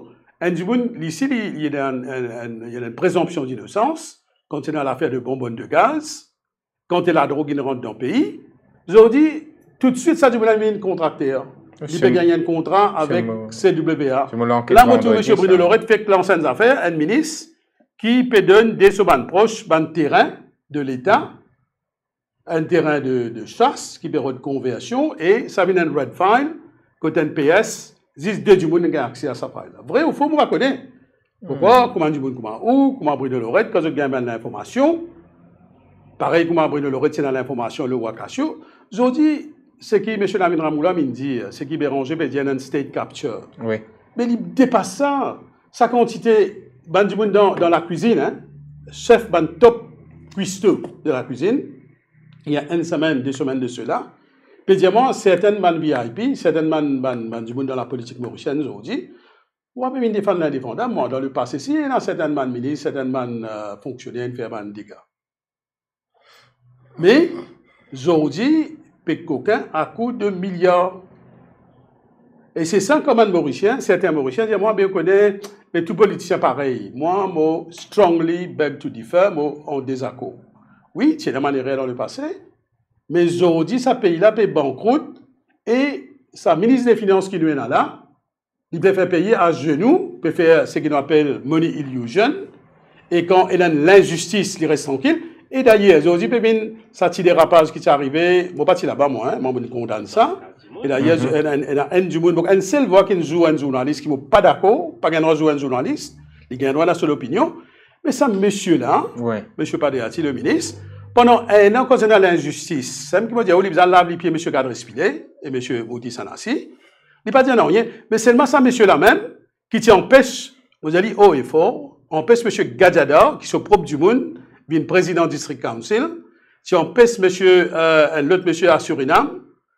ici, il y a une, une, une, une présomption d'innocence quand il y a l'affaire de bonbonnes de gaz, quand il y a la drogue qui rentre dans le pays. Ils ont dit, tout de suite, ça, tu veux une contracteur. Il peut gagner un contrat avec C W A. Là, moi, M. Bruno Lorette fait que l'ancienne affaire, un ministre qui peut donner des sobanes proches, un terrain de l'État, un terrain de, de chasse qui peut de conversion, et ça vient un red file, côté N P S, dix deux du monde a accès à sa file. Vrai ou faux, vous reconnaissez. Pourquoi, comment du monde, comment où, comment Bruno Lorette, quand je gagne l'information, pareil, comment Bruno Lorette, c'est dans l'information, le Wakasio, je dis, ce qui, M. Lamine Ramoula, me dit, ce qui Béranger peut dire un state capture. Oui. Mais il dépasse ça. Sa quantité, ben, du monde dans, dans la cuisine, hein, chef, ben, top cuistot de la cuisine, il y a une semaine, deux semaines de cela, peut dire, moi, certaines man V I P, certaines man, ben, ben, du monde dans la politique mauricienne, aujourd'hui, on peut défendre l'indéfendable. Moi, dans le passé, si, il y a certaines man ministres, certaines man euh, fonctionnaires qui font des dégâts. Mais, aujourd'hui, Pécoquin à coût de milliards. Et c'est ça comme un Mauricien, certains Mauriciens disent, moi, bien connais, mais tout politicien pareil. Moi, moi, strongly beg to differ, moi, en désaccord. Oui, c'est la manière dans le passé, mais aujourd'hui, ce pays-là paye banqueroute et sa ministre des Finances qui nous est là, il peut faire payer à genoux, peut faire ce qu'on appelle money illusion, et quand il a l'injustice, il reste tranquille. Et d'ailleurs, aujourd'hui, ça petit dérapage qui est arrivé, moi pas là-bas, moi, hein, moi je condamne ça. Et d'ailleurs, il y a un du monde, un seul voix qui joue un journaliste qui n'est pas d'accord, pas qu'il joue un journaliste, il a un droit à la seule opinion. Mais ça, monsieur-là, ouais. Monsieur Padeati, le ministre, pendant un an, quand il y a l'injustice, c'est même qui m'a dit, oh, il a lavé les pieds, monsieur Gadre Spilé et monsieur Mouti Sanassi. Il n'a pas dit non, rien, mais seulement ça, monsieur-là même, qui empêche, vous allez haut et fort, empêche monsieur Gadjada, qui est propre du monde, vient président du District Council, si on pèse monsieur, euh, l'autre monsieur à Suriname,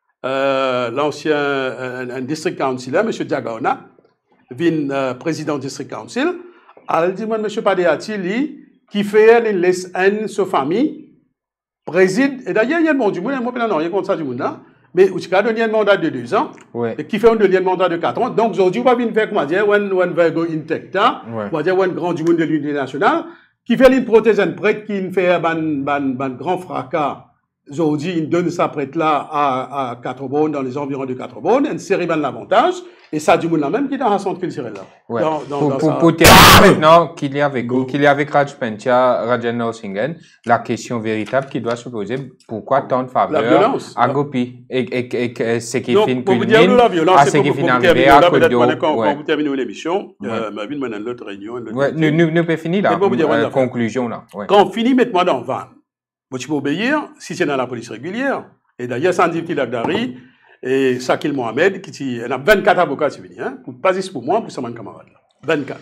euh, l'ancien un, un District Councilor, monsieur Diagaona, vient euh, président du District Council, elle dit, moi, monsieur Padeati, lui, qui fait une laisse haine sa famille, préside, et d'ailleurs, il y a un bon du monde, moi, je n'ai rien contre ça du monde là, mais il a donné un mandat de deux ans, ouais. Et qui fait un deuxième mandat de quatre ans, donc aujourd'hui, on va venir faire, comment dire, on va go intecta, on va dire, un grand du monde de l'unité nationale, qui fait une prothèse un prêtre qui fait un ban, ban, ban grand fracas. Aujourd'hui, il donne sa prêtre-là à, à Quatre-Bonnes, dans les environs de Quatre-Bonnes, une série ban l'avantage, et ça du monde là même qui est dans la centre culturelle là. Ouais. Dans, dans, pour dans pour, sa... pour terminer maintenant, qu'il y a avec, qu'il y a avec Raj Pentia, Rajendra Singhen, la question véritable qui doit se poser, pourquoi tant de faveurs à Gopi? Et, et, et, et ce qui finit culmine, à ce qui finit arrivé à Kodo. Quand vous terminez l'émission, ma vie, maintenant, l'autre réunion. Ouais, nous, nous, nous pouvons finir la conclusion là. Quand on finit, mettez-moi dans le van. Moi, tu peux obéir si c'est dans la police régulière. Et d'ailleurs, Sandy Kilagdari et Sakil Mohamed, qui il y a vingt-quatre avocats qui viennent, hein, pas juste pour moi, pour ça, mon camarade. vingt-quatre.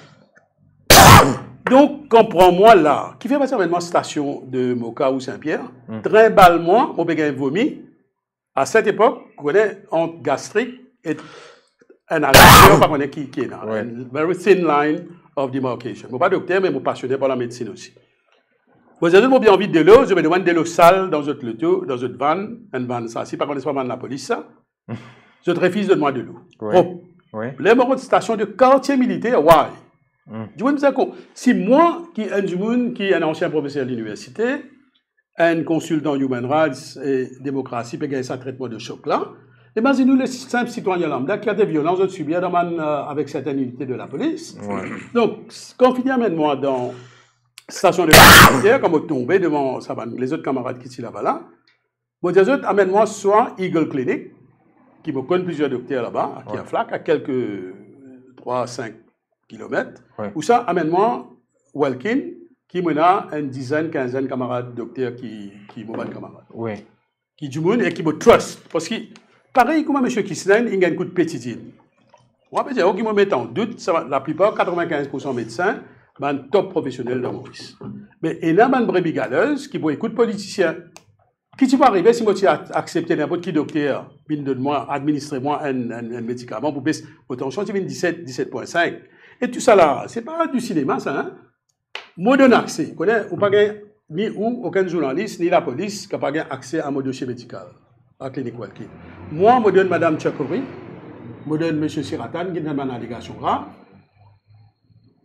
Donc, comprends-moi là, qui fait passer maintenant station de Moka ou Saint-Pierre, mm. trimballe-moi, on peut gagner vomi. À cette époque, on connaît entre gastrique et un agression, pas connaît qui, qui est là. Ouais. Une very thin line of demarcation. Je ne suis pas docteur, mais je suis passionné par la médecine aussi. Vous avez bien envie de l'eau, je me demande de l'eau sale dans votre loto, dans votre van, une van, ça, si par contre, c'est pas van de la police, ça, je te refuse de moi de l'eau. Oui. Oui. Les morts de station de quartier militaire, why? Mm. Je vous dis si moi, qui est un du monde, qui est un ancien professeur de l'université, un consultant human rights et démocratie, peut gagner ça traitement de choc là, imaginez-nous les simples citoyens lambda qui ont des violences de subir euh, avec certaines unités de la police. Ouais. Donc, quand finit amène-moi dans station de militaire, comme on tombait devant ça, les autres camarades qui sont là-bas là, moi dis autres, amène-moi soit Eagle Clinic, qui me connaît plusieurs docteurs là-bas, qui ouais. a flac, à quelques trois à cinq kilomètres, ouais. ou ça, amène-moi Welkin, qui mena une dizaine, quinzaine de camarades docteurs qui, qui m'ont camarades. Oui. Qui du monde et qui me trust. Parce que, pareil comme M. Kislen, il a un coup de pétitine. Moi, je vais dire, me met en doute, ça va, la plupart, quatre-vingt-quinze pour cent médecins, un top professionnel dans Maurice. Mais il y a une brebis galeuse qui, bon, écoute, politicien. Qui tu vas arriver si moi tu as accepté n'importe qui docteur, donne-moi, administrez-moi un, un, un médicament pour baisser votre tension, tu viens dix-sept, dix-sept virgule cinq. Et tout ça là, c'est pas du cinéma, ça, hein? Moi, donne accès. Vous connaissez, ou pas ni ou aucun journaliste, ni la police qui n'a pas accès à mon dossier médical, à la clinique Walkin. Moi, je donne Mme Tchakouri, je donne M. Siratan, qui donne ma navigation là.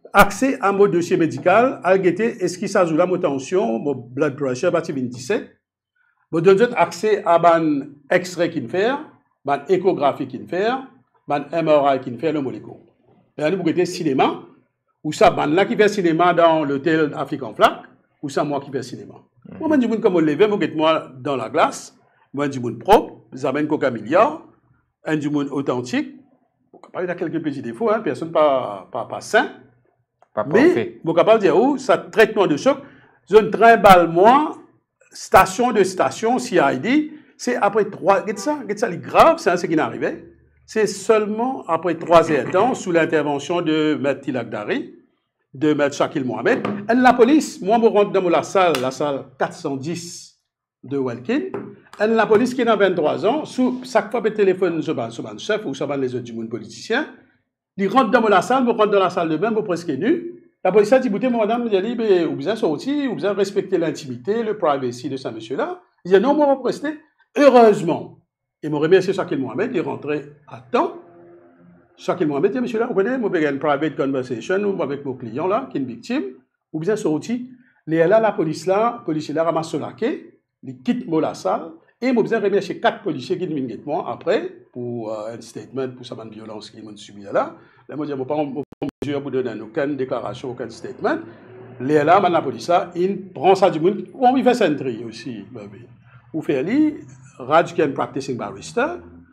accès à mon dossier médical, à guetter, est-ce qu'il s'agit de mon tension, mon blood pressure, bâti vingt-sept. Vous donne accès à ban extrait qu'il fait, ban échographie qu'il fait, ban M R I qu'il fait, le molécule. Et là, nous avons cinéma, ou ça, ban là qui fait cinéma dans l'hôtel African Flag, ou ça, moi qui fais cinéma. Mm-hmm. Moi, je dis, comme on lève, moi, moi dans la glace, moi, je dis, propre, vous avez un coca milliard, un du monde authentique. Il y a quelques petits défauts, hein, personne pas, pas, pas sain. Pas mais, vous capable de dire, oh, ça traitement de choc, zone trimballe moi, station de station, C I D, c'est après trois, regardez ça, regardez ça, c'est grave, c'est ce qui est arrivé. C'est seulement après trois heures de temps, sous l'intervention de M. Tilak Dari, de M. Shakil Mohamed, et la police, moi, je rentre dans la salle, la salle quatre cent dix de Welkin, et la police qui est dans vingt-trois ans, sous chaque fois que le téléphone se bat, le chef ou se bat les autres du monde politicien, il rentre dans la salle, je rentre dans la salle de bain, je presque nu. La police a dit, écoutez, madame, il a dit, vous besoin sortir, vous besoin respecter l'intimité, le privacy de ce monsieur-là. Il dit, non, moi, je vais rester. Heureusement, il m'a remercié Shakil Mohamed, il est rentré à temps. Shakil Mohamed dit, monsieur-là, vous connaissez, moi, j'ai une private conversation avec mon client, là, qui est une victime, vous besoin sortir. Et là, la police, là, la police, là, ramasse son laquais, il quitte moi la salle, et moi, besoin remercier quatre policiers qui viennent avec moi après, pour euh, un statement, pour sa violence qu'ils m'ont subi là. Là, moi, je dis, pas mesure pour donner aucune déclaration, aucun statement. Les là, la police, il prend ça du monde. On y fait sentry aussi. Ou fait lui, Raj qui est un practicing barrister,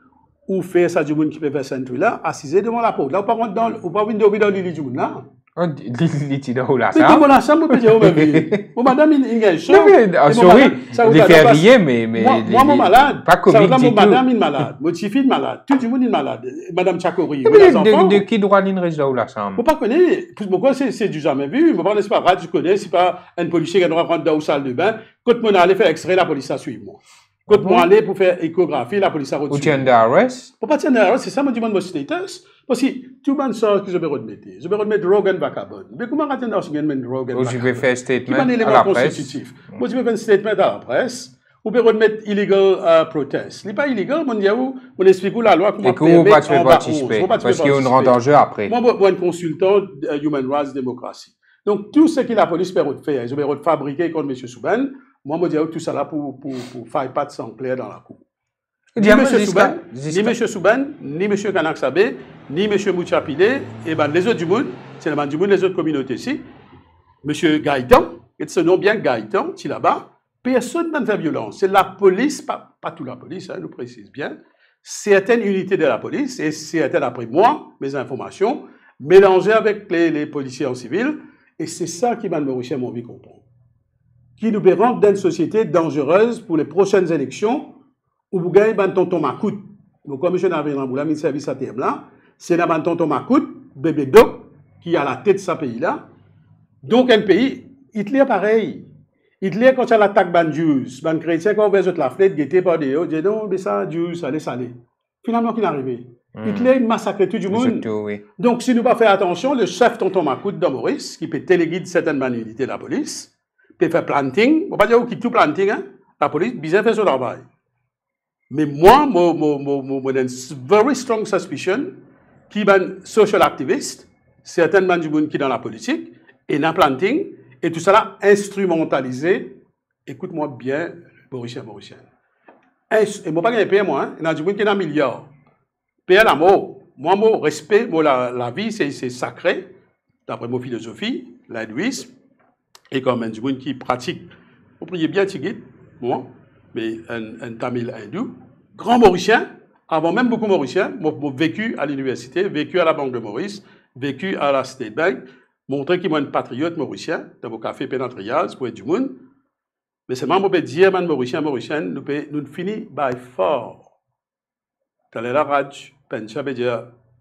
ou fait ça du monde qui peut faire sentry là, assisé devant la porte. Là, on ne peut pas venir dans l'île du monde là. On dit dans la salle. Mais comment la salle, on peut dire, oh, madame, il y a un chaud. Sorry, il fait rien, mais. Moi, mon malade. Pas comme ça. Madame, il est malade. Mon petit fils est malade. Tout le monde est malade. Madame Chakori. De qui droit l'île reste dans la salle? Faut pas connaître. Pourquoi c'est du jamais vu? Mais bon, c'est pas grave, tu connais. C'est pas un policier qui doit rentrer dans la salle de bain. Quand mon allait faire extrait, la police a suivi moi. Quand moi allais pour faire échographie, la police a reçu. Ou tiens d'arrest? Pour pas tiens d'arrest, c'est ça, me demande mon status. Parce que tout le monde sort que je vais remettre. Je vais remettre Rogan Vacabon. Mais comment attendre dans ce Rogan Vacabon? Ou je vais faire statement à la presse. Moi, je vais faire un statement à la presse. Ou je vais remettre illegal uh, protest. Ce n'est pas illégal, mon diaou. On explique où la loi comment permettre. Et qu'on va pas participer. Parce qu'il y a une rentre en jeu après. Moi, je suis un consultant de Human Rights Democracy. Donc, tout ce que la police peut faire, je vais fabriquer contre M. Souben. Moi, je dis tout ça là pour, pour, pour faire pas de sang clair dans la cour. Ni M. Souben, ni M. Souben, ni M. Kanak Sabé, ni M. Mouchapile, et ben les autres du monde, c'est les du monde, les autres communautés ici. M. Gaëtan, et ce nom bien Gaëtan, qui là-bas, personne n'a fait violence. C'est la police, pas, pas toute la police, hein, nous précise bien, certaines unités de la police, et certaines après moi, mes informations, mélangées avec les, les policiers en civil, et c'est ça qui m'a nourri à mon vie comprendre. Qui nous rendre dans une société dangereuse pour les prochaines élections où vous gagnez un tonton Makout. Donc, comme je n'avais pas mis service à terme là, c'est un tonton Makout, bébé doc, qui est à la tête de ce pays-là. Donc, un pays, Hitler pareil. Hitler, quand il y a l'attaque ban Jews, ban chrétien, quand on veut la flèche, guetté par des hauts, dit non, mais ça, Jews, allez, ça allait. Finalement, qu'il est arrivé. Mm. Hitler, il massacre tout du monde. Surtout, oui. Donc, si nous ne pas faire attention, le chef tonton Makout de Maurice, qui peut téléguider certaines unités de la police, peut faire planting, on ne va pas dire qu'il tout planting, hein? La police, bien fait son travail. Mais moi, j'ai une very strong suspicion qui est un social activist, certainement du monde qui est dans la politique, et dans le planting, et tout cela instrumentalisé. Écoute-moi bien, Mauricien, Mauricien. Et je ne vais pas gagner payer, moi, il y a du monde qui est dans un milliard. Payer la mort. Moi, mon respect, moi, la, la vie, c'est sacré, d'après ma philosophie, l'hindouisme. Et comme un monde qui pratique, vous priez bien Tigit, moi, mais un, un Tamil hindou, grand Mauricien, avant même beaucoup Mauricien, j'ai vécu à l'université, vécu à la Banque de Maurice, vécu à la State Bank, montré qu'il est un patriote mauricien, dans vos cafés pénatrials, pour être du monde. Mais c'est moi qui peux dire, man Mauricien, Mauricien, nous nous finissons by fort. Dans la rage, Pencha veut dire,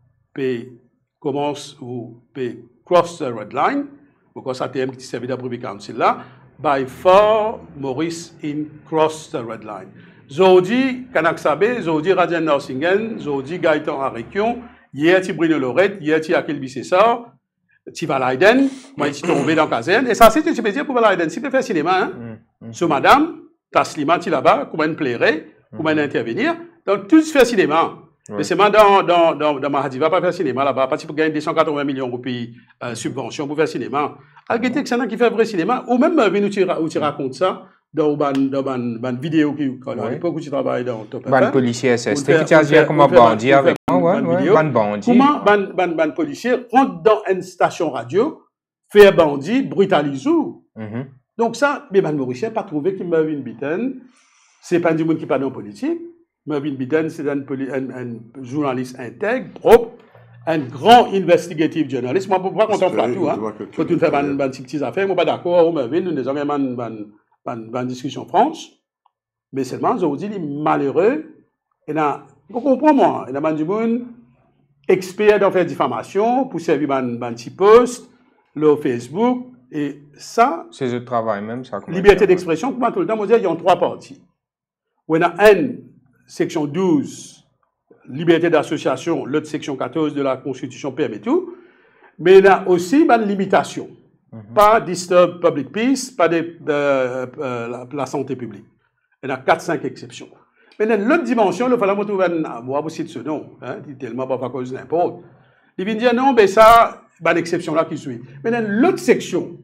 P commence ou P cross the red line. Pourquoi ça T M qui servait d'Approvie Council là, by far, Maurice in cross the red line. Zodi Kanak Sabé, Zodi Radian Norsingen, Zodi Gaëtan Arekion, hier ti Bruno Lorette, hier ti Akel Bissessar, ti Valaiden, moi ti tombé dans la caserne. Et ça, c'est tu peux dire pour Valaiden, si tu fais cinéma, hein. Mm, mm. So madame, Taslima ti là-bas, comment elle plairait, comment elle intervenir. Donc, tout se fait cinéma. Mais c'est dans, dans, dans, dans Mahadi, va pas faire cinéma là-bas, parce qu'il faut gagner deux cent quatre-vingts millions de pays euh, subventions pour faire cinéma. Alors, il y a qui fait vrai cinéma, ou même où tu, où tu racontes ça, dans une vidéo qui, à l'époque où tu travailles dans Top F M. Ban policier S S T, qui t'a dit comment bandit avec moi, ouais, ban bandit. Comment ban, ban, ban policier rentre dans une station radio, fait bandit, brutalise ou. Mm-hmm. Donc ça, mais ban Mauricien pas trouvé que Mervyn Bitten, c'est pas du monde qui parle en politique. Mervyn Bitten, c'est un, un, un journaliste intègre, propre, un grand investigative journalist. Moi, pourquoi quand on fait tout, hein? Quand tu fais des petites affaires, moi, pas d'accord, Mervyn, nous avons une discussion franche, mais seulement, aujourd'hui, il est malheureux. Il a, vous comprenez, moi, il a du monde expert dans faire diffamation pour servir un petit post, le Facebook, et ça. C'est le travail même, ça. Liberté d'expression, pour moi, tout le temps, moi, il y a trois parties. On a une section douze, liberté d'association, l'autre section quatorze de la Constitution permet tout, mais il y a aussi une limitation. Mm-hmm. Pas disturb public peace, pas de, euh, euh, la, la santé publique. Il y a quatre cinq exceptions. Mais dans l'autre dimension, il fallait trouver un moi aussi de ce nom, hein, tellement pas à cause n'importe. Il vient dire non, mais ça, il y a une exception là qui suit. Mais dans l'autre section,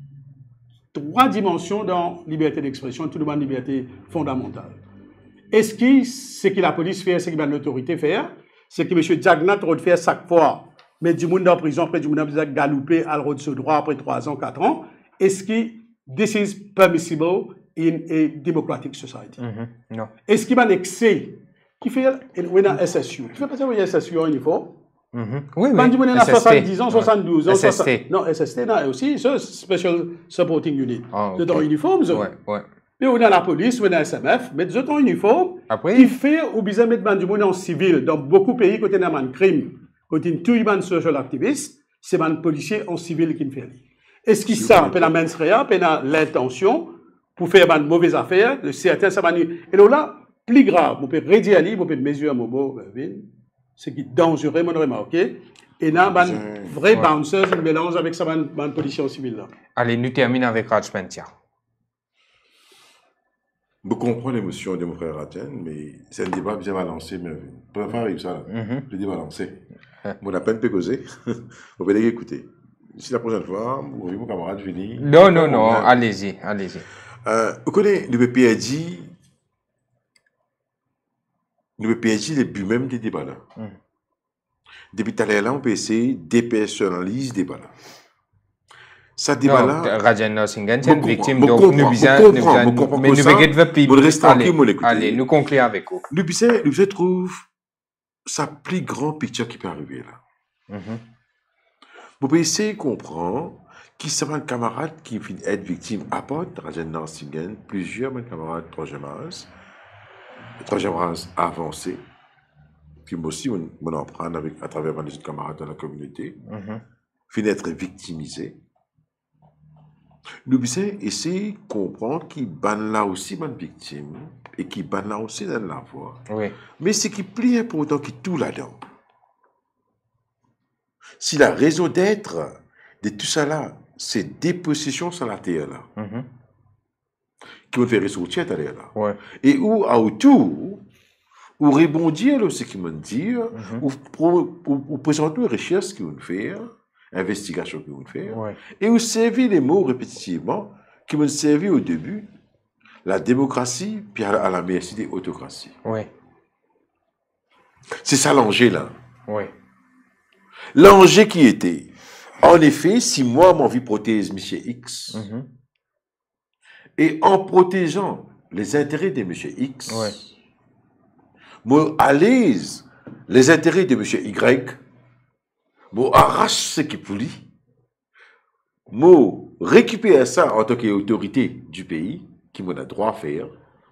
trois dimensions dans liberté d'expression, tout le monde liberté fondamentale. Est-ce que ce que la police fait, ce que l'autorité fait, c'est que M. Diagnat a fait chaque fois, mais du monde en prison, après du monde en prison, galoupé à l'ordre de ce droit après trois ans, quatre ans, est-ce que this is permissible in a democratic society? Mm-hmm. No. Est-ce qu'il y a un excès qui fait un S S U? Qui fait passer un S S U en uniforme? Mm-hmm. Oui, Quand oui. du monde a soixante-dix ans, soixante-douze ans, S S T. Non, S S T, non, aussi, c'est Special Supporting Unit. Oh, c'est dans uniforme, ça. Ouais, ouais. Mais on a la police, on a la S M F, mais d'autres en uniforme, Après, qui fait ou bien mettre du monde en civil. Dans beaucoup de pays, quand on a un crime, quand on a tout un social activist, c'est un policier en civil qui le fait. Est-ce qu'il ça, on a l'intention pour faire une mauvaise affaire, de certains, ça va nuire. Et là, plus grave, on peut rédiger à livre, on peut mesurer à Mobo, ce qui est dangereux, on a remarqué. Et là, un vrai ouais. bouncer, un mélange avec ça, un policier en civil. Là. Allez, nous terminons avec Raj Pentia. Je comprends l'émotion de mon frère Ratien, mais c'est un débat bien balancé. Mais pour faire avec ça, mm-hmm. le débat balancé. Mon à peine peut causer, vous pouvez écouter. Si la prochaine fois, vous voyez mon camarade venir. Non, non, non, allez-y, allez-y. Euh, vous connaissez le P P R D, le P P R D, le but même des débats là. Mm. Depuis tout à l'heure, on peut essayer de dépersonnaliser des débats là. Ça débat là. Rajan Nosingen, c'est une victime, donc nous bisons, mais nous veillons plus. Allez, nous concluons avec vous. Nous bisons, nous trouve sa plus grande picture qui peut arriver là. Mm-hmm. Vous pouvez essayer de comprendre qui sont un camarade qui finit être victime à part Rajan Nosingen, plusieurs mes camarades troisième âge, troisième âge avancé, qui moi aussi on en prend avec à travers mes autres camarades dans la communauté, mm-hmm. finit être victimisé. Nous devons essayer de comprendre qui ban là aussi une victime et qui ban là aussi dans la voie. Oui. Mais ce qui est plus important que tout là-dedans, si la raison d'être de tout ça là, c'est dépossession sur la terre là, mm-hmm. qui vont faire ressortir à terre là. Ouais. Et où à autour, ou rebondir là, ce qu'ils vont dire, mm-hmm. ou, ou, ou, ou présenter une recherche qu'ils vont faire. Investigation qu'ils vont faire, ouais. et vous servir les mots répétitivement qui vont servir au début, la démocratie, puis à la, à la merci des autocraties. Oui. C'est ça l'enjeu là. Oui. L'enjeu qui était, en effet, si moi mon vie protège M. X, mm-hmm. et en protégeant les intérêts de M. X, ouais. moi à l'aise les intérêts de M. Y, moi arrache ce qui est poli, moi récupère ça en tant qu'autorité du pays, qui m'a droit à faire.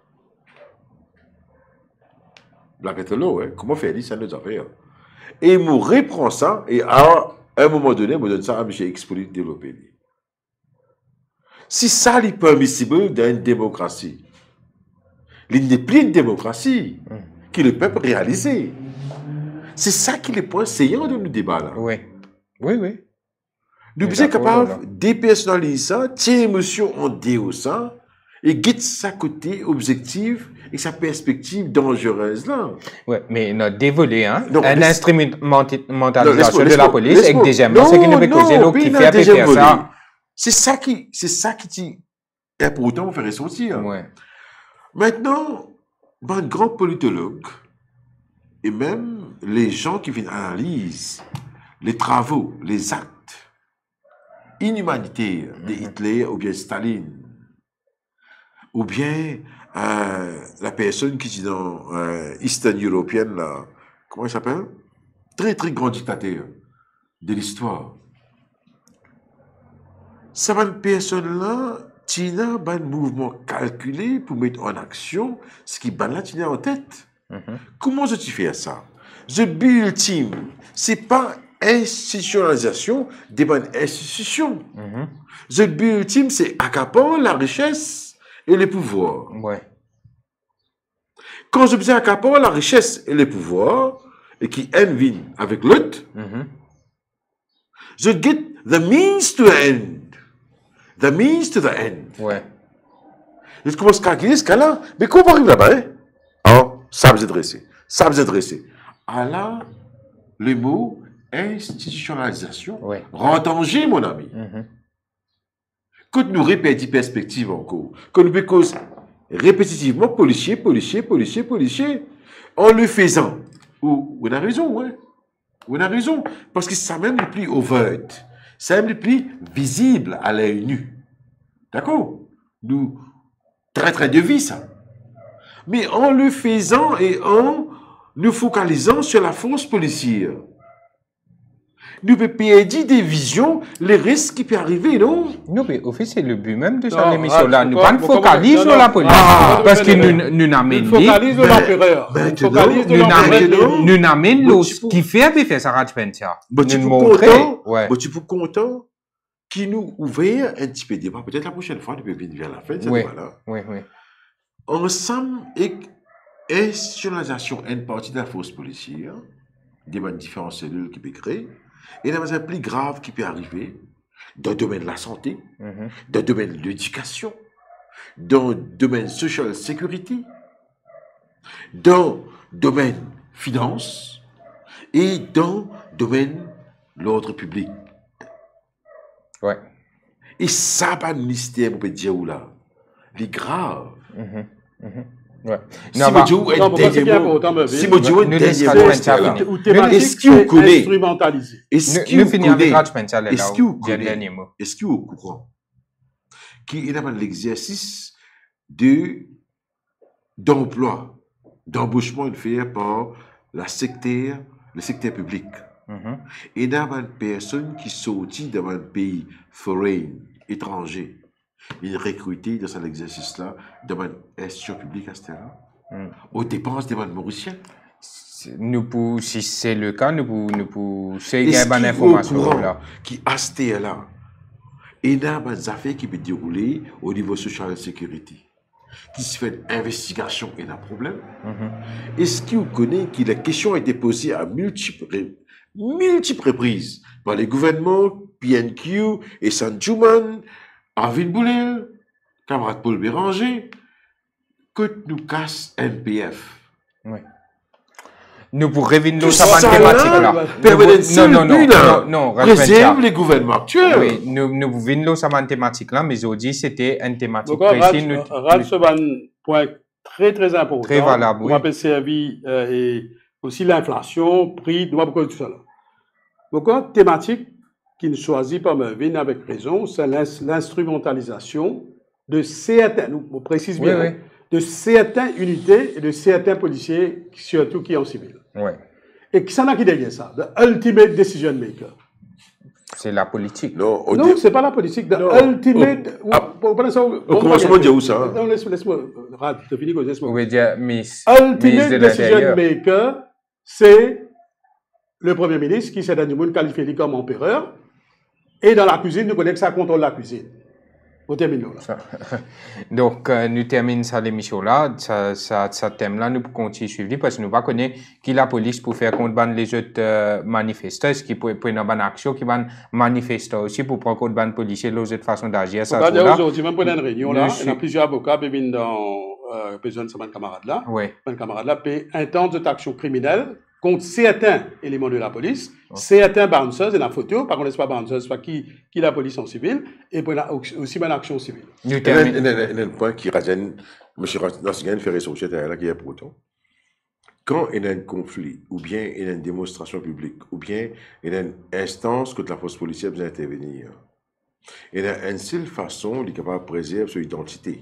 La pétrole, hein? Comment faire ça nos affaires? Et moi reprend ça, et à un moment donné, je donne ça à M. X pour développer. Si ça est permissible dans une démocratie, il n'est plus une démocratie mmh. que le peuple réalisé. C'est ça qui est le point saillant de nos débats là. Oui, oui, oui. Nous sommes capables de dépersonnaliser ça, tirer émotion en déo ça, Et guide sa côté objectif et sa perspective dangereuse là. Ouais, mais non, dévolé, hein. Non, Une laisse- instrumentalisation Non, de laisse-moi, la police et laisse-moi. que deuxièmement, c'est qu'il ne veut Non, causer non, l'autre qui puis fait là, à deuxième faire volet. ça. C'est ça qui, c'est ça qui dit important pour faire ressortir. Ouais. Maintenant, ben, de grands politologues et même les gens qui viennent analyser les travaux, les actes inhumanitaires de Hitler ou bien Staline, ou bien euh, la personne qui dit dans euh, Eastern European, là, comment il s'appelle? Très très grand dictateur de l'histoire. Ça va une personne-là, Tina, un mouvement calculé pour mettre en action ce qui va là, Tina en tête. Mhm. Comment je tu fais ça? The but ultime, c'est pas institutionnalisation des bonnes institutions. Mhm. The but ultime, c'est accaparer la richesse et les pouvoirs. Ouais. Quand je dis accaparer la richesse et les pouvoirs, et qui envie avec l'autre, Mhm. je get the means to the end. The means to the end. Ouais. Je commence à calculer ce cas-là. Mais comment on arrive là-bas, hein? Ah, ça vous adresser. Ça vous adresser. À là, le mot institutionnalisation Ouais. rentre en jeu, mon ami. Mhm. Quand nous répétons perspective encore, quand nous cause répétitivement policier, policier, policier, policier, en le faisant, ou on a raison, ouais. On a raison. Parce que ça même le plus overt, ça même le plus visible à l'œil nu. D'accord? Nous, très très de vie, ça. Mais en le faisant et en nous focalisant sur la force policière, nous pouvons perdre des visions, les risques qui peuvent arriver, non? Non, mais au fait, c'est le but même de Non, cette émission-là. ah, Nous pourquoi- pas nous pourquoi- focaliser non, sur non, la police. ah, parce que non, nous, non, nous Nous n'amènons focalise de Ben, l'empereur. ben, Nous tu focalise de vois, nous l'empereur. n'amènons- nous n'amène Bon, l'os tu peux- qui fait à faire ça Radpentia. Bon, tu Nous peux montrer. content, Ouais. bon, tu peux content qui nous ouvre un petit peu de débat. Peut-être la prochaine fois, nous pouvons venir vers la fin de ce Oui. débat-là. Oui, oui. Ensemble, et institutionnalisation une partie de la force policière, des différentes cellules qui peuvent créer, et dans un plus grave qui peut arriver, dans le domaine de la santé, Mhm. dans le domaine de l'éducation, dans le domaine social security, dans le domaine finance et dans le domaine de l'ordre public. Ouais. Et ça, pas de mystère, on peut dire où là. Les graves. Mhm. Mhm. Ouais. Si Non, mon bah, Dieu est Non, pourquoi c'est dernier mot. important, mais Si mon Dieu est nous dernier laissera mot. le c'est là. Pentia Ou thématique, Est-ce qu'il vous c'est connaît? instrumentalisé. Est-ce nous, qu'il nous vous finissons avec connaît? Radpentia là. Est-ce qu'il vous J'ai le connaît? dernier mot. Est-ce qu'il est au courant qu'il y a l'exercice de d'emploi, d'embauchement de faire par la secteur, le secteur public. Mhm. Et il y a une personne qui sortit dans un pays foreign, étranger, il est recruté dans cet exercice-là, dans une institution publique, et cetera, Mm. aux dépenses des Mauriciens. C'est- Nous pour, si c'est le cas, nous pour, nous pour, c'est une Est-ce bonne qu'il est au information courant là. qui a ce là il y a des affaires qui peuvent dérouler au niveau social security, qui se fait une investigation et un problème. Mhm. Est-ce qu'il connaît que la question a été posée à multiples, multiples reprises par les gouvernements, P N Q et Sanjuman, Arvin Boulel, camarade Paul Béranger, que nous casse N P F. Oui. Nous pour revenir Tout sur ça cette thématique là. là, Nous permet pour- de seul Non, non, but, non, là. non, non, Préserve Radpentia. les gouvernements actuels. Oui, nous, nous revenons sur cette thématique là, mais aujourd'hui c'était une thématique Donc, précise. nous- Rad, c'est un point très, très important. Très valable, oui. On va servir euh, et aussi l'inflation, prix, nous beaucoup tout ça. Là. Donc, une thématique qui nous choisit par Mervyn avec raison, c'est l'ins- l'instrumentalisation de certains, nous, on précise bien, Oui, hein, de certaines unités et de certains policiers, surtout qui sont en civil. Oui, Et qui s'en a qui derrière ça? The ultimate decision maker. c'est la politique. Non, au, Non, dé- c'est pas la politique. The Non. ultimate. Au- ah, Au, au, au, au commencement, dire où ça, hein? Non, laisse-moi, laisse-moi, Rad, t'as fini, laisse-moi. Vous voulez dire Miss, ministre Ultimate de decision l'Intérieur. maker, c'est le Premier ministre qui s'est dans le monde qualifié comme empereur. Et dans la cuisine, nous connaissons que ça contrôle la cuisine. On termine là. Ça. Donc, euh, nous terminons ça l'émission là. Ça, ça, ça thème-là, nous continuons à suivre parce que nous ne connaissons pas qui la police pour faire compte de les autres euh, manifestants, ce qui peut prendre une action qui va manifester aussi pour prendre compte des policiers, les autres façons d'agir. Ça, c'est là. Aujourd'hui, même pour une réunion là, il y a plusieurs avocats qui viennent dans euh, besoin de ce camarade là. Oui. Ce camarade là peut intenter cette action criminelle contre certains éléments de la police, oh. certains bouncers, et la photo, par contre, ce n'est pas bouncers, c'est pas qui, qui la police en civil, et pour la, aussi une action civile. Il y a un point qui ramène, M. Nassingen fait ressortir là, qui est pour autant. Quand il y a un conflit, ou bien il y a une démonstration publique, ou bien il y a une instance que la force policière doit intervenir, il y a une seule façon de capable de préserver son identité.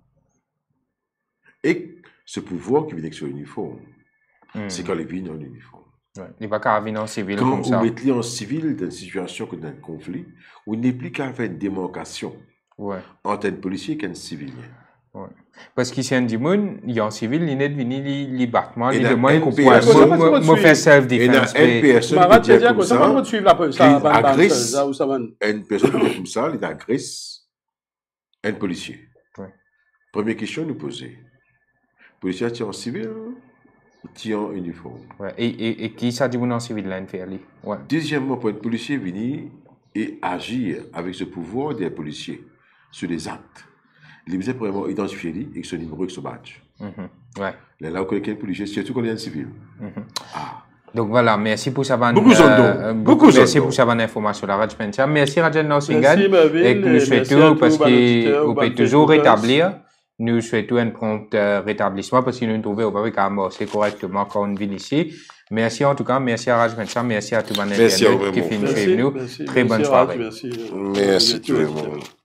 Et ce pouvoir qui vient avec son uniforme. Mm. C'est quand les vignes en uniforme. Ouais. Il va qu'à venir en civil quand comme ça. Quand on met en civil dans une situation comme dans un conflit, on n'est plus qu'à faire une démarcation ouais. entre un policier et un civilien. Ouais. Parce qu'ici, un dimon, il y a en civil, il n'est venu les battements, il y a demande qu'on puisse me faire self-defense. Il y a une personne qui dit comme ça, qui agresse, une personne qui dit comme ça, il agresse un policier. Ouais. Première question nous poser. Policier est en civil? Qui en uniforme. Ouais. Et, et, et qui ça dit en civil là, ouais. Deuxièmement, pour un policier venir et agir avec ce pouvoir des policiers sur les actes, il est vraiment identifié avec son numéro et son badge. Mm-hmm. Ouais. Là, là, on connaît quel policier, surtout quand il est un civil. Mm-hmm. Ah. Donc voilà, merci pour ça. Beaucoup euh, beaucoup Merci pour ça, information là, Rajpencha. Merci Rajan Norsingan. Et que nous souhaitons, parce qu'on peut toujours rétablir. Nous souhaitons un prompt euh, rétablissement parce que nous nous trouvons au Paris amorcé correctement quand on vit ici. Merci en tout cas, merci à Rajpencha, merci à tout le monde qui finit chez nous. Merci, Très merci bonne Raj, soirée. Merci, merci tout le monde.